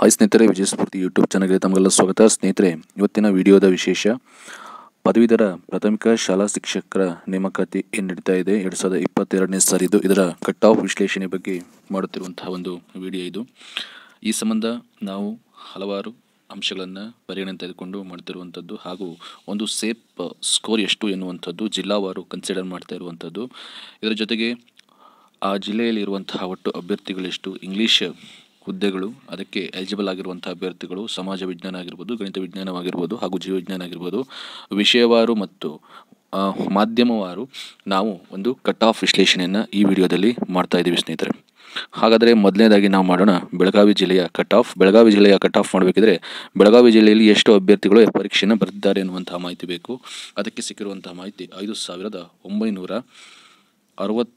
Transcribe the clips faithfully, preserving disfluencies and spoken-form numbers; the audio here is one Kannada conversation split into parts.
ಹಾಯ್ ಸ್ನೇಹಿತರೆ, ವಿಜಯ ಸ್ಫೂರ್ತಿ ಯೂಟ್ಯೂಬ್ ಚಾನಲ್ಗೆ ತಮಗೆಲ್ಲ ಸ್ವಾಗತ. ಸ್ನೇಹಿತರೆ, ಇವತ್ತಿನ ವಿಡಿಯೋದ ವಿಶೇಷ ಪದವೀಧರ ಪ್ರಾಥಮಿಕ ಶಾಲಾ ಶಿಕ್ಷಕರ ನೇಮಕಾತಿ ಏನು ನಡೀತಾ ಇದೆ ಎರಡು ಸಾವಿರದ ಇಪ್ಪತ್ತೆರಡನೇ ಸಾರಿದು ಇದರ ಕಟ್ ಆಫ್ ವಿಶ್ಲೇಷಣೆ ಬಗ್ಗೆ ಮಾಡುತ್ತಿರುವಂತಹ ಒಂದು ವಿಡಿಯೋ ಇದು. ಈ ಸಂಬಂಧ ನಾವು ಹಲವಾರು ಅಂಶಗಳನ್ನು ಪರಿಗಣನೆ ತೆಗೆದುಕೊಂಡು ಮಾಡ್ತಿರುವಂಥದ್ದು ಹಾಗೂ ಒಂದು ಸೇಪ್ ಸ್ಕೋರ್ ಎಷ್ಟು ಎನ್ನುವಂಥದ್ದು ಜಿಲ್ಲಾವಾರು ಕನ್ಸಿಡರ್ ಮಾಡ್ತಾ ಇರುವಂಥದ್ದು. ಇದರ ಜೊತೆಗೆ ಆ ಜಿಲ್ಲೆಯಲ್ಲಿ ಇರುವಂತಹ ಒಟ್ಟು ಅಭ್ಯರ್ಥಿಗಳೆಷ್ಟು, ಇಂಗ್ಲೀಷ್ ಹುದ್ದೆಗಳು, ಅದಕ್ಕೆ ಎಲಿಜಿಬಲ್ ಆಗಿರುವಂಥ ಅಭ್ಯರ್ಥಿಗಳು, ಸಮಾಜ ವಿಜ್ಞಾನ ಆಗಿರ್ಬೋದು, ಗಣಿತ ವಿಜ್ಞಾನವಾಗಿರ್ಬೋದು ಹಾಗೂ ಜೀವವಿಜ್ಞಾನ ಆಗಿರ್ಬೋದು, ವಿಷಯವಾರು ಮತ್ತು ಮಾಧ್ಯಮವಾರು ನಾವು ಒಂದು ಕಟ್ ಆಫ್ ವಿಶ್ಲೇಷಣೆಯನ್ನು ಈ ವಿಡಿಯೋದಲ್ಲಿ ಮಾಡ್ತಾ ಇದ್ದೀವಿ ಸ್ನೇಹಿತರೆ. ಹಾಗಾದರೆ ಮೊದಲನೇದಾಗಿ ನಾವು ಮಾಡೋಣ ಬೆಳಗಾವಿ ಜಿಲ್ಲೆಯ ಕಟ್ ಆಫ್. ಬೆಳಗಾವಿ ಜಿಲ್ಲೆಯ ಕಟ್ ಆಫ್ ಮಾಡಬೇಕಿದ್ರೆ ಬೆಳಗಾವಿ ಜಿಲ್ಲೆಯಲ್ಲಿ ಎಷ್ಟು ಅಭ್ಯರ್ಥಿಗಳು ಪರೀಕ್ಷೆಯನ್ನು ಬರೆದಿದ್ದಾರೆ ಎನ್ನುವಂತಹ ಮಾಹಿತಿ ಬೇಕು. ಅದಕ್ಕೆ ಸಿಕ್ಕಿರುವಂತಹ ಮಾಹಿತಿ ಐದು ಸಾವಿರದ ಒಂಬೈನೂರ ಅರವತ್ತ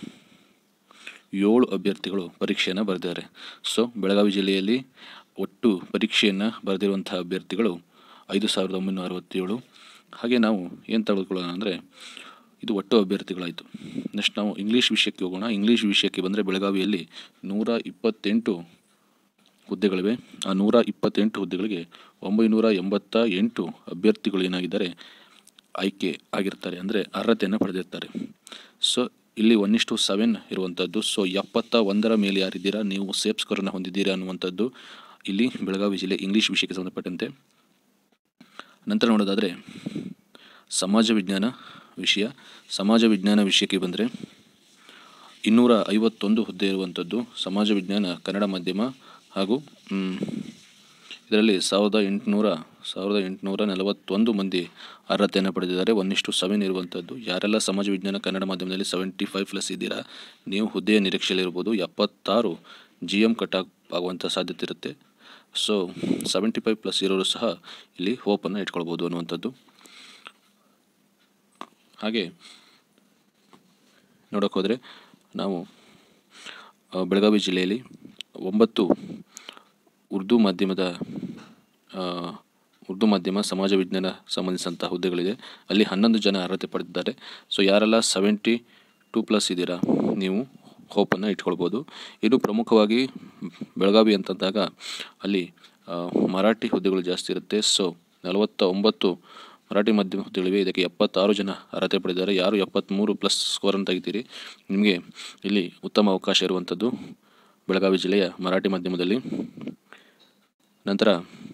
ಏಳು ಅಭ್ಯರ್ಥಿಗಳು ಪರೀಕ್ಷೆಯನ್ನು ಬರೆದಿದ್ದಾರೆ. ಸೊ ಬೆಳಗಾವಿ ಜಿಲ್ಲೆಯಲ್ಲಿ ಒಟ್ಟು ಪರೀಕ್ಷೆಯನ್ನು ಬರೆದಿರುವಂತಹ ಅಭ್ಯರ್ಥಿಗಳು ಐದು ಸಾವಿರದ ಒಂಬೈನೂರ ಅರವತ್ತೇಳು. ಹಾಗೆ ನಾವು ಏನು ತೆಗೆದುಕೊಳ್ಳೋಣ ಅಂದರೆ ಇದು ಒಟ್ಟು ಅಭ್ಯರ್ಥಿಗಳಾಯಿತು. ನೆಕ್ಸ್ಟ್ ನಾವು ಇಂಗ್ಲೀಷ್ ವಿಷಯಕ್ಕೆ ಹೋಗೋಣ. ಇಂಗ್ಲೀಷ್ ವಿಷಯಕ್ಕೆ ಬಂದರೆ ಬೆಳಗಾವಿಯಲ್ಲಿ ನೂರ ಇಪ್ಪತ್ತೆಂಟು ಹುದ್ದೆಗಳಿವೆ. ಆ ನೂರ ಇಪ್ಪತ್ತೆಂಟು ಹುದ್ದೆಗಳಿಗೆ ಒಂಬೈನೂರ ಎಂಬತ್ತ ಎಂಟು ಅಭ್ಯರ್ಥಿಗಳು ಏನಾಗಿದ್ದಾರೆ ಆಯ್ಕೆ ಆಗಿರ್ತಾರೆ, ಅಂದರೆ ಅರ್ಹತೆಯನ್ನು ಪಡೆದಿರ್ತಾರೆ. ಸೊ ಇಲ್ಲಿ ಒನ್ ಇಷ್ಟು ಸೆವೆನ್ ಇರುವಂಥದ್ದು. ಸೊ ಎಪ್ಪತ್ತ ಒಂದರ ಮೇಲೆ ಯಾರಿದ್ದೀರಾ ನೀವು ಸೇಫ್ ಸ್ಕೋರನ್ನು ಹೊಂದಿದ್ದೀರಾ ಅನ್ನುವಂಥದ್ದು ಇಲ್ಲಿ ಬೆಳಗಾವಿ ಜಿಲ್ಲೆ ಇಂಗ್ಲೀಷ್ ವಿಷಯಕ್ಕೆ ಸಂಬಂಧಪಟ್ಟಂತೆ. ನಂತರ ನೋಡೋದಾದರೆ ಸಮಾಜ ವಿಜ್ಞಾನ ವಿಷಯ. ಸಮಾಜ ವಿಜ್ಞಾನ ವಿಷಯಕ್ಕೆ ಬಂದರೆ ಇನ್ನೂರ ಐವತ್ತೊಂದು ಹುದ್ದೆ ಇರುವಂಥದ್ದು. ಸಮಾಜ ವಿಜ್ಞಾನ ಕನ್ನಡ ಮಾಧ್ಯಮ ಹಾಗೂ ಇದರಲ್ಲಿ ಸಾವಿರದ ಎಂಟುನೂರ ಸಾವಿರದ ಎಂಟುನೂರ ನಲವತ್ತೊಂದು ಮಂದಿ ಅರ್ಹತೆಯನ್ನು ಪಡೆದಿದ್ದಾರೆ. ಒನ್ ಇಷ್ಟು ಸೆವೆನ್ ಇರುವಂಥದ್ದು. ಯಾರೆಲ್ಲ ಸಮಾಜ ವಿಜ್ಞಾನ ಕನ್ನಡ ಮಾಧ್ಯಮದಲ್ಲಿ ಸೆವೆಂಟಿ ಫೈವ್ ಪ್ಲಸ್ ಇದ್ದೀರಾ ನೀವು ಹುದ್ದೆಯ ನಿರೀಕ್ಷೆಯಲ್ಲಿರ್ಬೋದು. ಎಪ್ಪತ್ತಾರು ಜಿ ಎಮ್ ಕಟ್ ಆಗುವಂಥ ಸಾಧ್ಯತೆ ಇರುತ್ತೆ. ಸೊ ಸೆವೆಂಟಿ ಫೈವ್ ಪ್ಲಸ್ ಇರೋರು ಸಹ ಇಲ್ಲಿ ಹೋಪನ್ನು ಇಟ್ಕೊಳ್ಬೋದು ಅನ್ನುವಂಥದ್ದು. ಹಾಗೆ ನೋಡೋಕೆ ಹೋದರೆ ನಾವು ಬೆಳಗಾವಿ ಜಿಲ್ಲೆಯಲ್ಲಿ ಒಂಬತ್ತು ಉರ್ದು ಮಾಧ್ಯಮದ ಉರ್ದು ಮಾಧ್ಯಮ ಸಮಾಜ ವಿಜ್ಞಾನ ಸಂಬಂಧಿಸಿದಂಥ ಹುದ್ದೆಗಳಿದೆ. ಅಲ್ಲಿ ಹನ್ನೊಂದು ಜನ ಅರ್ಹತೆ ಪಡೆದಿದ್ದಾರೆ. ಸೊ ಯಾರೆಲ್ಲ ಸೆವೆಂಟಿ ಟೂ ಪ್ಲಸ್ ಇದ್ದೀರಾ ನೀವು ಹೋಪನ್ನು ಇಟ್ಕೊಳ್ಬೋದು. ಇದು ಪ್ರಮುಖವಾಗಿ ಬೆಳಗಾವಿ ಅಂತಂದಾಗ ಅಲ್ಲಿ ಮರಾಠಿ ಹುದ್ದೆಗಳು ಜಾಸ್ತಿ ಇರುತ್ತೆ. ಸೊ ನಲವತ್ತ ಒಂಬತ್ತು ಮರಾಠಿ ಮಾಧ್ಯಮ ಹುದ್ದೆಗಳಿವೆ. ಇದಕ್ಕೆ ಎಪ್ಪತ್ತಾರು ಜನ ಅರ್ಹತೆ ಪಡೆದಿದ್ದಾರೆ. ಯಾರು ಎಪ್ಪತ್ತ್ಮೂರು ಪ್ಲಸ್ ಸ್ಕೋರನ್ನು ತೆಗಿತೀರಿ ನಿಮಗೆ ಇಲ್ಲಿ ಉತ್ತಮ ಅವಕಾಶ ಇರುವಂಥದ್ದು ಬೆಳಗಾವಿ ಜಿಲ್ಲೆಯ ಮರಾಠಿ ಮಾಧ್ಯಮದಲ್ಲಿ. ನಂತರ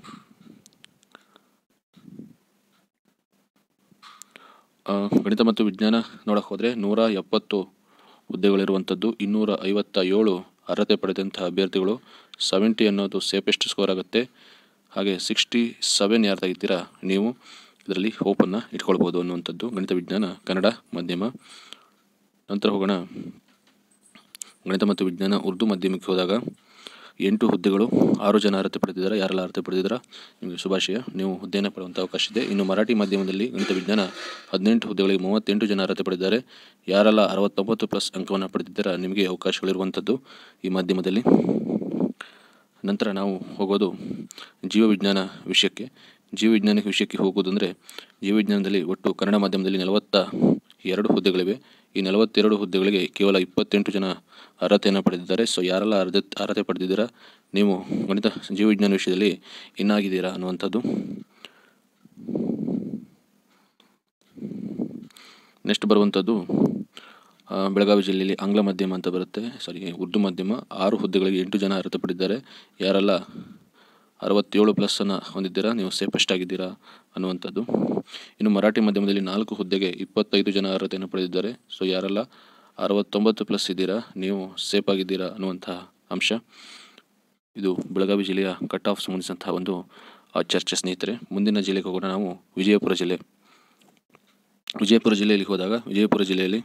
ಗಣಿತ ಮತ್ತು ವಿಜ್ಞಾನ ನೋಡೋಕೆ ಹೋದರೆ ನೂರ ಎಪ್ಪತ್ತು ಹುದ್ದೆಗಳಿರುವಂಥದ್ದು. ಇನ್ನೂರ ಐವತ್ತ ಏಳು ಅರ್ಹತೆ ಪಡೆದಂತಹ ಅಭ್ಯರ್ಥಿಗಳು. ಸೆವೆಂಟಿ ಅನ್ನೋದು ಸೇಫೆಸ್ಟ್ ಸ್ಕೋರ್ ಆಗುತ್ತೆ. ಹಾಗೆ ಸಿಕ್ಸ್ಟಿ ಸೆವೆನ್ ಯಾರು ತೆಗಿತೀರಾ ನೀವು ಇದರಲ್ಲಿ ಹೋಪನ್ನು ಇಟ್ಕೊಳ್ಬೋದು ಅನ್ನುವಂಥದ್ದು ಗಣಿತ ವಿಜ್ಞಾನ ಕನ್ನಡ ಮಾಧ್ಯಮ. ನಂತರ ಹೋಗೋಣ ಗಣಿತ ಮತ್ತು ವಿಜ್ಞಾನ ಉರ್ದು ಮಾಧ್ಯಮಕ್ಕೆ ಹೋದಾಗ ಎಂಟು ಹುದ್ದೆಗಳು, ಆರು ಜನ ಅರ್ಹತೆ ಪಡೆದಿದ್ದಾರೆ. ಯಾರೆಲ್ಲ ಅರ್ಹತೆ ಪಡೆದಿದ್ದೀರಾ ನಿಮಗೆ ಶುಭಾಶಯ, ನೀವು ಹುದ್ದೆಯನ್ನು ಪಡೆಯುವಂಥ ಅವಕಾಶ ಇದೆ. ಇನ್ನು ಮರಾಠಿ ಮಾಧ್ಯಮದಲ್ಲಿ ಗಣಿತ ವಿಜ್ಞಾನ ಹದಿನೆಂಟು ಹುದ್ದೆಗಳಿಗೆ ಮೂವತ್ತೆಂಟು ಜನ ಅರ್ಹತೆ ಪಡೆದಿದ್ದಾರೆ. ಯಾರೆಲ್ಲ ಅರವತ್ತೊಂಬತ್ತು ಪ್ಲಸ್ ಅಂಕವನ್ನು ಪಡೆದಿದ್ದೀರಾ ನಿಮಗೆ ಅವಕಾಶಗಳಿರುವಂಥದ್ದು ಈ ಮಾಧ್ಯಮದಲ್ಲಿ. ನಂತರ ನಾವು ಹೋಗೋದು ಜೀವವಿಜ್ಞಾನ ವಿಷಯಕ್ಕೆ. ಜೀವವಿಜ್ಞಾನ ವಿಷಯಕ್ಕೆ ಹೋಗೋದಂದರೆ ಜೀವವಿಜ್ಞಾನದಲ್ಲಿ ಒಟ್ಟು ಕನ್ನಡ ಮಾಧ್ಯಮದಲ್ಲಿ ನಲವತ್ತ ಎರಡು ಹುದ್ದೆಗಳಿವೆ. ಈ ನಲವತ್ತೆರಡು ಹುದ್ದೆಗಳಿಗೆ ಕೇವಲ ಇಪ್ಪತ್ತೆಂಟು ಜನ ಅರ್ಹತೆಯನ್ನು ಪಡೆದಿದ್ದಾರೆ. ಸೊ ಯಾರೆಲ್ಲ ಅರ್ಧ ಅರ್ಹತೆ ಪಡೆದಿದ್ದೀರಾ ನೀವು ಗಣಿತ ಜೀವವಿಜ್ಞಾನ ವಿಷಯದಲ್ಲಿ ಇನ್ನಾಗಿದ್ದೀರಾ ಅನ್ನುವಂಥದ್ದು. ನೆಕ್ಸ್ಟ್ ಬರುವಂಥದ್ದು ಬೆಳಗಾವಿ ಜಿಲ್ಲೆಯಲ್ಲಿ ಆಂಗ್ಲ ಮಾಧ್ಯಮ ಅಂತ ಬರುತ್ತೆ, ಸಾರಿ ಉರ್ದು ಮಾಧ್ಯಮ. ಆರು ಹುದ್ದೆಗಳಿಗೆ ಎಂಟು ಜನ ಅರ್ಹತೆ ಪಡೆದಿದ್ದಾರೆ. ಯಾರೆಲ್ಲ ಅರವತ್ತೇಳು ಪ್ಲಸ್ಸನ್ನು ಹೊಂದಿದ್ದೀರಾ ನೀವು ಸೇಫೆಸ್ಟ್ ಆಗಿದ್ದೀರಾ ಅನ್ನುವಂಥದ್ದು. ಇನ್ನು ಮರಾಠಿ ಮಾಧ್ಯಮದಲ್ಲಿ ನಾಲ್ಕು ಹುದ್ದೆಗೆ ಇಪ್ಪತ್ತೈದು ಜನ ಅರ್ಹತೆಯನ್ನು ಪಡೆದಿದ್ದಾರೆ. ಸೊ ಯಾರೆಲ್ಲ ಅರವತ್ತೊಂಬತ್ತು ಪ್ಲಸ್ ಇದ್ದೀರಾ ನೀವು ಸೇಫ್ ಆಗಿದ್ದೀರಾ ಅನ್ನುವಂತಹ ಅಂಶ. ಇದು ಬೆಳಗಾವಿ ಜಿಲ್ಲೆಯ ಕಟ್ ಆಫ್ ಸಂಬಂಧಿಸಿದಂತಹ ಒಂದು ಚರ್ಚೆ ಸ್ನೇಹಿತರೆ. ಮುಂದಿನ ಜಿಲ್ಲೆಗೆ ಹೋಗೋಣ ನಾವು ವಿಜಯಪುರ ಜಿಲ್ಲೆ. ವಿಜಯಪುರ ಜಿಲ್ಲೆಯಲ್ಲಿ ಹೋದಾಗ ವಿಜಯಪುರ ಜಿಲ್ಲೆಯಲ್ಲಿ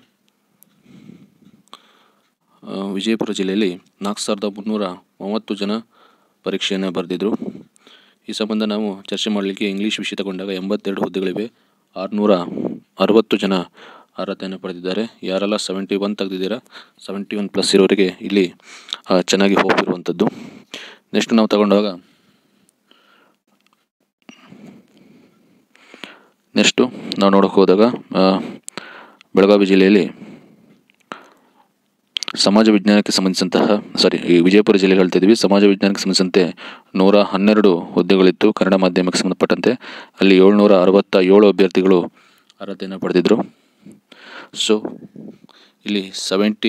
ವಿಜಯಪುರ ಜಿಲ್ಲೆಯಲ್ಲಿ ನಾಲ್ಕು ಸಾವಿರದ ಮುನ್ನೂರ ಮೂವತ್ತು ಜನ ಪರೀಕ್ಷೆಯನ್ನು ಬರೆದಿದ್ದರು. ಈ ಸಂಬಂಧ ನಾವು ಚರ್ಚೆ ಮಾಡಲಿಕ್ಕೆ ಇಂಗ್ಲೀಷ್ ವಿಷಯ ತಗೊಂಡಾಗ ಎಂಬತ್ತೆರಡು ಹುದ್ದೆಗಳಿವೆ. ಆರುನೂರ ಅರವತ್ತು ಜನ ಅರ್ಹತೆಯನ್ನು ಪಡೆದಿದ್ದಾರೆ. ಯಾರೆಲ್ಲ ಸೆವೆಂಟಿ ಒನ್ ತೆಗೆದಿದ್ದೀರಾ ಸೆವೆಂಟಿ ಒನ್ ಪ್ಲಸ್ ಇರೋರಿಗೆ ಇಲ್ಲಿ ಚೆನ್ನಾಗಿ ಹೋಪ್ ಇರುವಂಥದ್ದು. ನೆಕ್ಸ್ಟ್ ನಾವು ತಗೊಂಡಾಗ ನೆಕ್ಸ್ಟು ನಾವು ನೋಡೋಕೆ ಹೋದಾಗ ಬೆಳಗಾವಿ ಜಿಲ್ಲೆಯಲ್ಲಿ ಸಮಾಜ ವಿಜ್ಞಾನಕ್ಕೆ ಸಂಬಂಧಿಸಿದಂತಹ ಸಾರಿ ಈ ವಿಜಯಪುರ ಜಿಲ್ಲೆ ಹೇಳ್ತಾ ಇದ್ದೀವಿ. ಸಮಾಜ ವಿಜ್ಞಾನಕ್ಕೆ ಸಂಬಂಧಿಸಿದಂತೆ ನೂರ ಹನ್ನೆರಡು ಹುದ್ದೆಗಳಿತ್ತು. ಕನ್ನಡ ಮಾಧ್ಯಮಕ್ಕೆ ಸಂಬಂಧಪಟ್ಟಂತೆ ಅಲ್ಲಿ ಏಳ್ನೂರ ಅರವತ್ತ ಏಳು ಅಭ್ಯರ್ಥಿಗಳು ಅರ್ಹತೆಯನ್ನು ಪಡೆದಿದ್ದರು. ಸೊ ಇಲ್ಲಿ ಸೆವೆಂಟಿ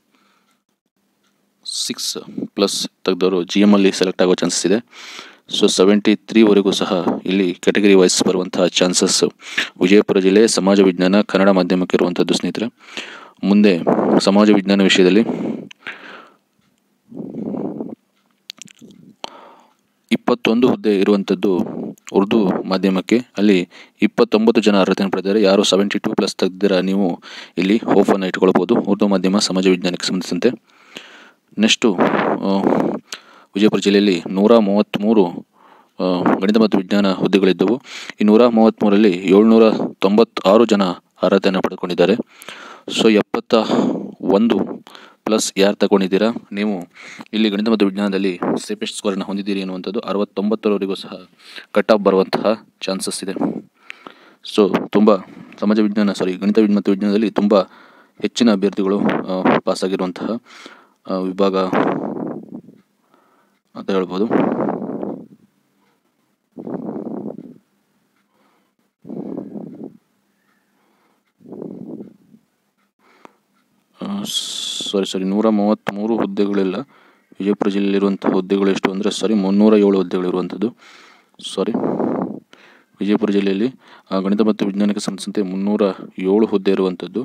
ಸಿಕ್ಸ್ ಪ್ಲಸ್ ತೆಗೆದವರು ಜಿ ಎಮ್ ಅಲ್ಲಿ ಸೆಲೆಕ್ಟ್ ಆಗೋ ಚಾನ್ಸಸ್ ಇದೆ. ಸೊ ಸೆವೆಂಟಿ ತ್ರೀವರೆಗೂ ಸಹ ಇಲ್ಲಿ ಕ್ಯಾಟಗರಿ ವೈಸ್ ಬರುವಂತಹ ಚಾನ್ಸಸ್ ವಿಜಯಪುರ ಜಿಲ್ಲೆ ಸಮಾಜ ವಿಜ್ಞಾನ ಕನ್ನಡ ಮಾಧ್ಯಮಕ್ಕೆ ಇರುವಂಥದ್ದು ಸ್ನೇಹಿತರೆ. ಮುಂದೆ ಸಮಾಜ ವಿಜ್ಞಾನ ವಿಷಯದಲ್ಲಿ ಇಪ್ಪತ್ತೊಂದು ಹುದ್ದೆ ಇರುವಂಥದ್ದು ಉರ್ದು ಮಾಧ್ಯಮಕ್ಕೆ. ಅಲ್ಲಿ ಇಪ್ಪತ್ತೊಂಬತ್ತು ಜನ ಅರ್ಹತೆಯನ್ನು ಪಡೆದಿದ್ದಾರೆ. ಯಾರು ಸೆವೆಂಟಿ ಟೂ ಪ್ಲಸ್ ತೆಗೆದಿದ್ದೀರಾ ನೀವು ಇಲ್ಲಿ ಹೋಪನ್ನು ಇಟ್ಕೊಳ್ಬೋದು ಉರ್ದು ಮಾಧ್ಯಮ ಸಮಾಜ ವಿಜ್ಞಾನಕ್ಕೆ ಸಂಬಂಧಿಸಿದಂತೆ. ನೆಕ್ಸ್ಟು ವಿಜಯಪುರ ಜಿಲ್ಲೆಯಲ್ಲಿ ನೂರ ಮೂವತ್ತ್ಮೂರು ಗಣಿತ ಮತ್ತು ವಿಜ್ಞಾನ ಹುದ್ದೆಗಳಿದ್ದವು. ಈ ನೂರ ಮೂವತ್ತ್ಮೂರಲ್ಲಿ ಏಳ್ನೂರ ತೊಂಬತ್ತಾರು ಜನ ಅರ್ಹತೆಯನ್ನು ಪಡೆದುಕೊಂಡಿದ್ದಾರೆ. ಸೊ ಎಪ್ಪತ್ತ ಒಂದು ಪ್ಲಸ್ ಯಾರು ತಗೊಂಡಿದ್ದೀರಾ ನೀವು ಇಲ್ಲಿ ಗಣಿತ ಮತ್ತು ವಿಜ್ಞಾನದಲ್ಲಿ ಸೇಫೆಸ್ಟ್ ಸ್ಕೋರನ್ನು ಹೊಂದಿದ್ದೀರಿ ಅನ್ನುವಂಥದ್ದು ಅರವತ್ತೊಂಬತ್ತರವರೆಗೂ ಸಹ ಕಟ್ ಆಫ್ ಬರುವಂತಹ ಚಾನ್ಸಸ್ ಇದೆ. ಸೊ ತುಂಬ ಸಮಾಜ ವಿಜ್ಞಾನ ಸಾರಿ ಗಣಿತ ಮತ್ತು ವಿಜ್ಞಾನದಲ್ಲಿ ತುಂಬ ಹೆಚ್ಚಿನ ಅಭ್ಯರ್ಥಿಗಳು ಪಾಸಾಗಿರುವಂತಹ ವಿಭಾಗ ಅಂತ ಹೇಳ್ಬೋದು. ಸಾರಿ ಸಾರಿ ನೂರ ಮೂವತ್ತ್ಮೂರು ಹುದ್ದೆಗಳಿಲ್ಲ. ವಿಜಯಪುರ ಜಿಲ್ಲೆಯಲ್ಲಿರುವಂಥ ಹುದ್ದೆಗಳು ಎಷ್ಟು ಅಂದರೆ ಸಾರಿ ಮುನ್ನೂರ ಏಳು ಹುದ್ದೆಗಳಿರುವಂಥದ್ದು. ಸಾರಿ ವಿಜಯಪುರ ಜಿಲ್ಲೆಯಲ್ಲಿ ಗಣಿತ ಮತ್ತು ವಿಜ್ಞಾನಕ್ಕೆ ಸಂಬಂಧಿಸಿದಂತೆ ಮುನ್ನೂರ ಏಳು ಹುದ್ದೆ ಇರುವಂಥದ್ದು.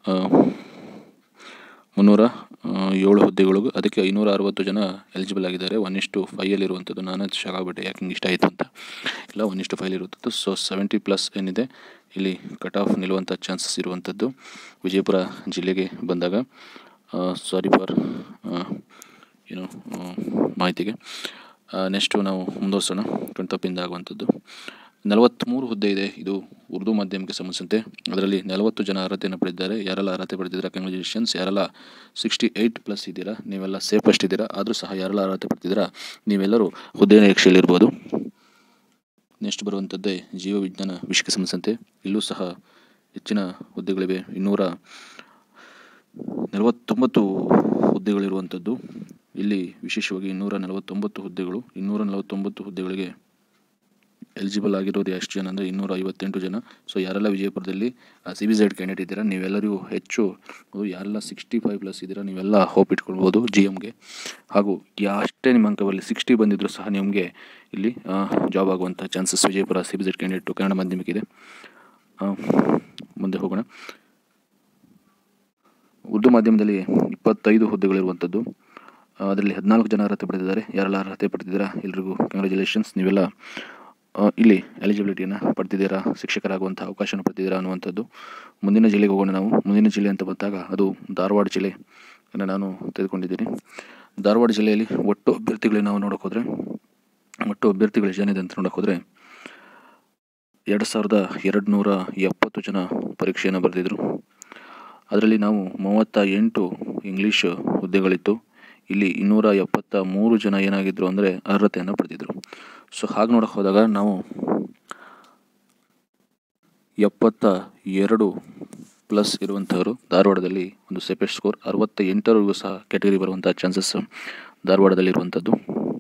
ಮುನ್ನೂರ ಏಳು ಹುದ್ದೆಗಳು, ಅದಕ್ಕೆ ಐನೂರ ಅರವತ್ತು ಜನ ಎಲಿಜಿಬಲ್ ಆಗಿದ್ದಾರೆ. ಒನ್ ಇಷ್ಟು ಫೈಯಲ್ಲಿ ಇರುವಂಥದ್ದು. ನಾನು ಶಾಕ್ ಆಗ್ಬಿಟ್ಟೆ ಯಾಕೆ ಹಿಂಗೆ ಇಷ್ಟ ಆಯಿತು ಅಂತ. ಇಲ್ಲ, ಒನ್ ಇಷ್ಟು ಫೈಲ್ ಇರುವಂಥದ್ದು. ಸೊ ಸೆವೆಂಟಿ ಪ್ಲಸ್ ಏನಿದೆ ಇಲ್ಲಿ ಕಟ್ ಆಫ್ ನಿಲ್ಲುವಂಥ ಚಾನ್ಸಸ್ ಇರುವಂಥದ್ದು ವಿಜಯಪುರ ಜಿಲ್ಲೆಗೆ ಬಂದಾಗ. ಸಾರಿ ಫಾರ್ ಏನು ಮಾಹಿತಿಗೆ. ನೆಕ್ಸ್ಟು ನಾವು ಮುಂದುವರ್ಸೋಣ. ಕಣ್ತಪ್ಪಿಂದ ಆಗುವಂಥದ್ದು ನಲವತ್ತ್ಮೂರು ಹುದ್ದೆ ಇದೆ. ಇದು ಉರ್ದು ಮಾಧ್ಯಮಕ್ಕೆ ಸಂಬಂಧಿಸಿದಂತೆ. ಅದರಲ್ಲಿ ನಲವತ್ತು ಜನ ಅರ್ಹತೆಯನ್ನು ಪಡೆದಿದ್ದಾರೆ. ಯಾರೆಲ್ಲ ಅರ್ಹತೆ ಪಡೆದಿದ್ದೀರಾ ಕಂಗ್ರ್ಯಾಚುಲೇಷನ್ಸ್. ಯಾರೆಲ್ಲ ಸಿಕ್ಸ್ಟಿ ಏಯ್ಟ್ ಪ್ಲಸ್ ಇದ್ದೀರಾ ನೀವೆಲ್ಲ ಸೇಫೆಸ್ಟ್ ಇದ್ದೀರಾ. ಆದರೂ ಸಹ ಯಾರೆಲ್ಲ ಅರ್ಹತೆ ಪಡೆದಿದ್ದೀರಾ ನೀವೆಲ್ಲರೂ ಹುದ್ದೆ ನಿರೀಕ್ಷೆಯಲ್ಲಿರ್ಬೋದು. ನೆಕ್ಸ್ಟ್ ಬರುವಂಥದ್ದೇ ಜೀವ ವಿಜ್ಞಾನ ವಿಷಯಕ್ಕೆ ಸಂಬಂಧಿಸಿದಂತೆ. ಇಲ್ಲೂ ಸಹ ಹೆಚ್ಚಿನ ಹುದ್ದೆಗಳಿವೆ. ಇನ್ನೂರ ನಲವತ್ತೊಂಬತ್ತು ಹುದ್ದೆಗಳಿರುವಂಥದ್ದು. ಇಲ್ಲಿ ವಿಶೇಷವಾಗಿ ಇನ್ನೂರ ನಲವತ್ತೊಂಬತ್ತು ಹುದ್ದೆಗಳು ಇನ್ನೂರ ನಲವತ್ತೊಂಬತ್ತು ಹುದ್ದೆಗಳಿಗೆ ಎಲಿಜಿಬಲ್ ಆಗಿರೋದು ಎಷ್ಟು ಜನ ಅಂದರೆ ಇನ್ನೂರ ಐವತ್ತೆಂಟು ಜನ. ಸೊ ಯಾರೆಲ್ಲ ವಿಜಯಪುರದಲ್ಲಿ ಸಿ ಬಿ ಝೆಡ್ ಕ್ಯಾಂಡಿಡೇಟ್ ಇದ್ದೀರಾ ನೀವೆಲ್ಲರಿಗೂ ಹೆಚ್ಚು, ಯಾರೆಲ್ಲ ಸಿಕ್ಸ್ಟಿ ಫೈವ್ ಪ್ಲಸ್ ಇದ್ದೀರಾ ನೀವೆಲ್ಲ ಹೋಪ್ ಇಟ್ಕೊಳ್ಬೋದು ಜಿ ಎಮ್ಗೆ. ಹಾಗೂ ಅಷ್ಟೇ ನಿಮ್ಮ ಅಂಕದಲ್ಲಿ ಸಿಕ್ಸ್ಟಿ ಬಂದಿದ್ದರೂ ಸಹ ನಿಮಗೆ ಇಲ್ಲಿ ಜಾಬ್ ಆಗುವಂಥ chances Vijayapura C B Z candidate Kannada ಮಾಧ್ಯಮಕ್ಕಿದೆ. ಮುಂದೆ ಹೋಗೋಣ. ಉರ್ದು ಮಾಧ್ಯಮದಲ್ಲಿ ಇಪ್ಪತ್ತೈದು ಹುದ್ದೆಗಳಿರುವಂಥದ್ದು. ಅದರಲ್ಲಿ ಹದಿನಾಲ್ಕು ಜನ ಅರ್ಹತೆ ಪಡೆದಿದ್ದಾರೆ. ಯಾರೆಲ್ಲ ಅರ್ಹತೆ ಪಡೆದಿದ್ದೀರಾ ಎಲ್ರಿಗೂ ಕಂಗ್ರ್ಯಾಚುಲೇಷನ್ಸ್. ನೀವೆಲ್ಲ ಇಲ್ಲಿ ಎಲಿಜಿಬಿಲಿಟಿಯನ್ನು ಪಡೆದಿದ್ದೀರಾ, ಶಿಕ್ಷಕರಾಗುವಂಥ ಅವಕಾಶವನ್ನು ಪಡೆದಿದ್ದೀರಾ ಅನ್ನುವಂಥದ್ದು. ಮುಂದಿನ ಜಿಲ್ಲೆಗೆ ಹೋಗೋಣ ನಾವು. ಮುಂದಿನ ಜಿಲ್ಲೆ ಅಂತ ಬಂದಾಗ ಅದು ಧಾರವಾಡ ಜಿಲ್ಲೆ ಅನ್ನು ನಾನು ತೆಗೆದುಕೊಂಡಿದ್ದೀನಿ. ಧಾರವಾಡ ಜಿಲ್ಲೆಯಲ್ಲಿ ಒಟ್ಟು ಅಭ್ಯರ್ಥಿಗಳಿಗೆ ನಾವು ನೋಡೋಕೆ ಹೋದರೆ ಒಟ್ಟು ಅಭ್ಯರ್ಥಿಗಳು ಏನಿದೆ ಅಂತ ನೋಡೋಕೆ ಹೋದರೆ ಎರಡು ಸಾವಿರದ ಎರಡು ನೂರ ಎಪ್ಪತ್ತು ಜನ ಪರೀಕ್ಷೆಯನ್ನು ಬರೆದಿದ್ದರು. ಅದರಲ್ಲಿ ನಾವು ಮೂವತ್ತ ಎಂಟು ಇಂಗ್ಲೀಷ್ ಹುದ್ದೆಗಳಿತ್ತು. ಇಲ್ಲಿ ಇನ್ನೂರ ಎಪ್ಪತ್ತ ಮೂರು ಜನ ಏನಾಗಿದ್ದರು ಅಂದರೆ ಅರ್ಹತೆಯನ್ನು ಪಡೆದಿದ್ದರು. ಸೊ ಹಾಗೆ ನೋಡೋಕೆ ಹೋದಾಗ ನಾವು ಎಪ್ಪತ್ತ ಎರಡು ಪ್ಲಸ್ ಇರುವಂಥವರು ಧಾರವಾಡದಲ್ಲಿ ಒಂದು ಸೇಫೆಸ್ಟ್ ಸ್ಕೋರ್ ಅರವತ್ತ ಎಂಟರವರೆಗೂ ಸಹ ಕ್ಯಾಟಗರಿ ಬರುವಂಥ ಚಾನ್ಸಸ್ ಧಾರವಾಡದಲ್ಲಿರುವಂಥದ್ದು.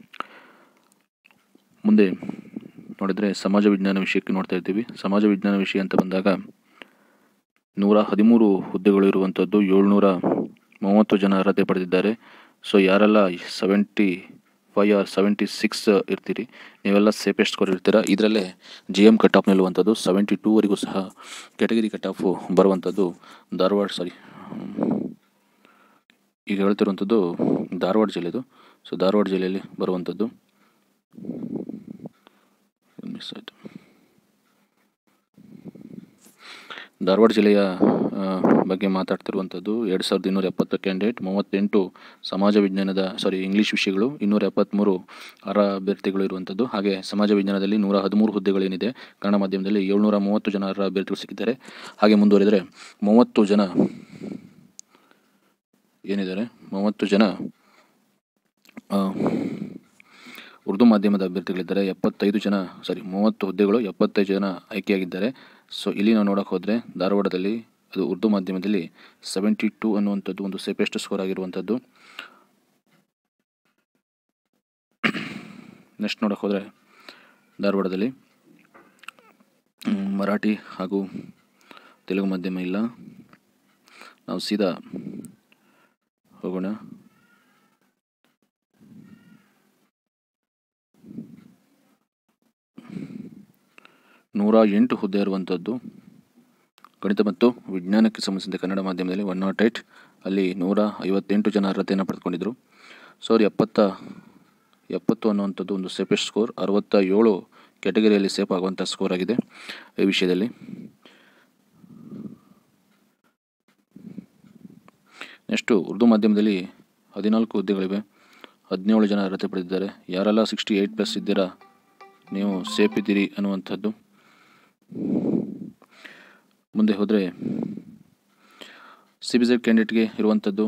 ಮುಂದೆ ನೋಡಿದರೆ ಸಮಾಜ ವಿಜ್ಞಾನ ವಿಷಯಕ್ಕೆ ನೋಡ್ತಾ ಇರ್ತೀವಿ. ಸಮಾಜ ವಿಜ್ಞಾನ ವಿಷಯ ಅಂತ ಬಂದಾಗ ನೂರ ಹದಿಮೂರು ಹುದ್ದೆಗಳು ಇರುವಂಥದ್ದು. ಏಳ್ನೂರ ಮೂವತ್ತು ಜನ ಅರ್ಹತೆ ಪಡೆದಿದ್ದಾರೆ. ಸೊ ಯಾರೆಲ್ಲ seventy five or seventy six ಇರ್ತೀರಿ ನೀವೆಲ್ಲ ಸೇಫೆಸ್ಟ್ ಸ್ಕೋರ್ ಇರ್ತೀರಾ. ಇದರಲ್ಲೇ ಜಿ ಎಮ್ ಕಟ್ ಆಫ್ ನಿಲ್ಲುವಂಥದ್ದು ಸೆವೆಂಟಿ ಟೂವರೆಗೂ ಸಹ ಕ್ಯಾಟಗರಿ ಕಟ್ ಆಫು ಬರುವಂಥದ್ದು ಧಾರವಾಡ ಸಾರಿ ಈಗ ಹೇಳ್ತಿರುವಂಥದ್ದು ಧಾರವಾಡ ಜಿಲ್ಲೆದು. ಸೊ ಧಾರವಾಡ ಜಿಲ್ಲೆಯಲ್ಲಿ ಬರುವಂಥದ್ದು ಮಿಸ್ ಆಯಿತು. ಧಾರವಾಡ ಜಿಲ್ಲೆಯ ಬಗ್ಗೆ ಮಾತಾಡ್ತಿರುವಂಥದ್ದು ಎರಡು ಸಾವಿರದ ಇನ್ನೂರ ಎಪ್ಪತ್ತು ಕ್ಯಾಂಡಿಡೇಟ್, ಮೂವತ್ತೆಂಟು ಸಮಾಜ ವಿಜ್ಞಾನದ ಸಾರಿ ಇಂಗ್ಲೀಷ್ ವಿಷಯಗಳು, ಇನ್ನೂರ ಎಪ್ಪತ್ತ್ಮೂರು ಅರ್ಹ ಅಭ್ಯರ್ಥಿಗಳು ಇರುವಂಥದ್ದು. ಹಾಗೆ ಸಮಾಜ ವಿಜ್ಞಾನದಲ್ಲಿ ನೂರ ಹದಿಮೂರು ಹುದ್ದೆಗಳೇನಿದೆ ಕನ್ನಡ ಮಾಧ್ಯಮದಲ್ಲಿ ಏಳ್ನೂರ ಮೂವತ್ತು ಜನ ಅರ್ಹ ಅಭ್ಯರ್ಥಿಗಳು ಸಿಕ್ಕಿದ್ದಾರೆ. ಹಾಗೆ ಮುಂದುವರೆದರೆ ಮೂವತ್ತು ಜನ ಏನಿದ್ದಾರೆ ಮೂವತ್ತು ಜನ ಉರ್ದು ಮಾಧ್ಯಮದ ಅಭ್ಯರ್ಥಿಗಳಿದ್ದಾರೆ. ಎಪ್ಪತ್ತೈದು ಜನ ಸಾರಿ ಮೂವತ್ತು ಹುದ್ದೆಗಳು ಎಪ್ಪತ್ತೈದು ಜನ ಆಯ್ಕೆಯಾಗಿದ್ದಾರೆ. ಸೊ ಇಲ್ಲಿ ನಾವು ನೋಡೋಕೆ ಹೋದರೆ ಧಾರವಾಡದಲ್ಲಿ ಅದು ಉರ್ದು ಮಾಧ್ಯಮದಲ್ಲಿ ಸೆವೆಂಟಿ ಟೂ ಅನ್ನುವಂಥದ್ದು ಒಂದು ಸೇಫೆಸ್ಟ್ ಸ್ಕೋರ್ ಆಗಿರುವಂಥದ್ದು. ನೆಕ್ಸ್ಟ್ ನೋಡೋಕೆ ಹೋದರೆ ಧಾರವಾಡದಲ್ಲಿ ಮರಾಠಿ ಹಾಗೂ ತೆಲುಗು ಮಾಧ್ಯಮ ಇಲ್ಲ. ನಾವು ಸೀದಾ ಹೋಗೋಣ. ನೂರ ಎಂಟು ಹುದ್ದೆ ಇರುವಂಥದ್ದು ಗಣಿತ ಮತ್ತು ವಿಜ್ಞಾನಕ್ಕೆ ಸಂಬಂಧಿಸಿದ ಕನ್ನಡ ಮಾಧ್ಯಮದಲ್ಲಿ ಒನ್ ನಾಟ್ ಏಯ್ಟ್ ಅಲ್ಲಿ ನೂರ ಐವತ್ತೆಂಟು ಜನ ಅರ್ಹತೆಯನ್ನು ಪಡೆದುಕೊಂಡಿದ್ದರು. ಸೊ ಅವ್ರು ಎಪ್ಪತ್ತ ಎಪ್ಪತ್ತು ಅನ್ನುವಂಥದ್ದು ಒಂದು ಸೇಫೆಸ್ಟ್ ಸ್ಕೋರ್. ಅರವತ್ತ ಏಳು ಕ್ಯಾಟಗರಿಯಲ್ಲಿ ಸೇಫ್ ಆಗುವಂಥ ಸ್ಕೋರ್ ಆಗಿದೆ ಈ ವಿಷಯದಲ್ಲಿ. ನೆಕ್ಸ್ಟು ಉರ್ದು ಮಾಧ್ಯಮದಲ್ಲಿ ಹದಿನಾಲ್ಕು ಹುದ್ದೆಗಳಿವೆ. ಹದಿನೇಳು ಜನ ಅರ್ಹತೆ ಪಡೆದಿದ್ದಾರೆ. ಯಾರೆಲ್ಲ ಸಿಕ್ಸ್ಟಿ ಏಯ್ಟ್ ಪ್ಲಸ್ ಇದ್ದೀರಾ ನೀವು ಸೇಫ್ ಇದ್ದೀರಿ ಅನ್ನುವಂಥದ್ದು. ಮುಂದೆ ಹೋದರೆ ಸಿ ಬಿ ಝೆಡ್ ಕ್ಯಾಂಡಿಡೇಟ್ಗೆ ಇರುವಂಥದ್ದು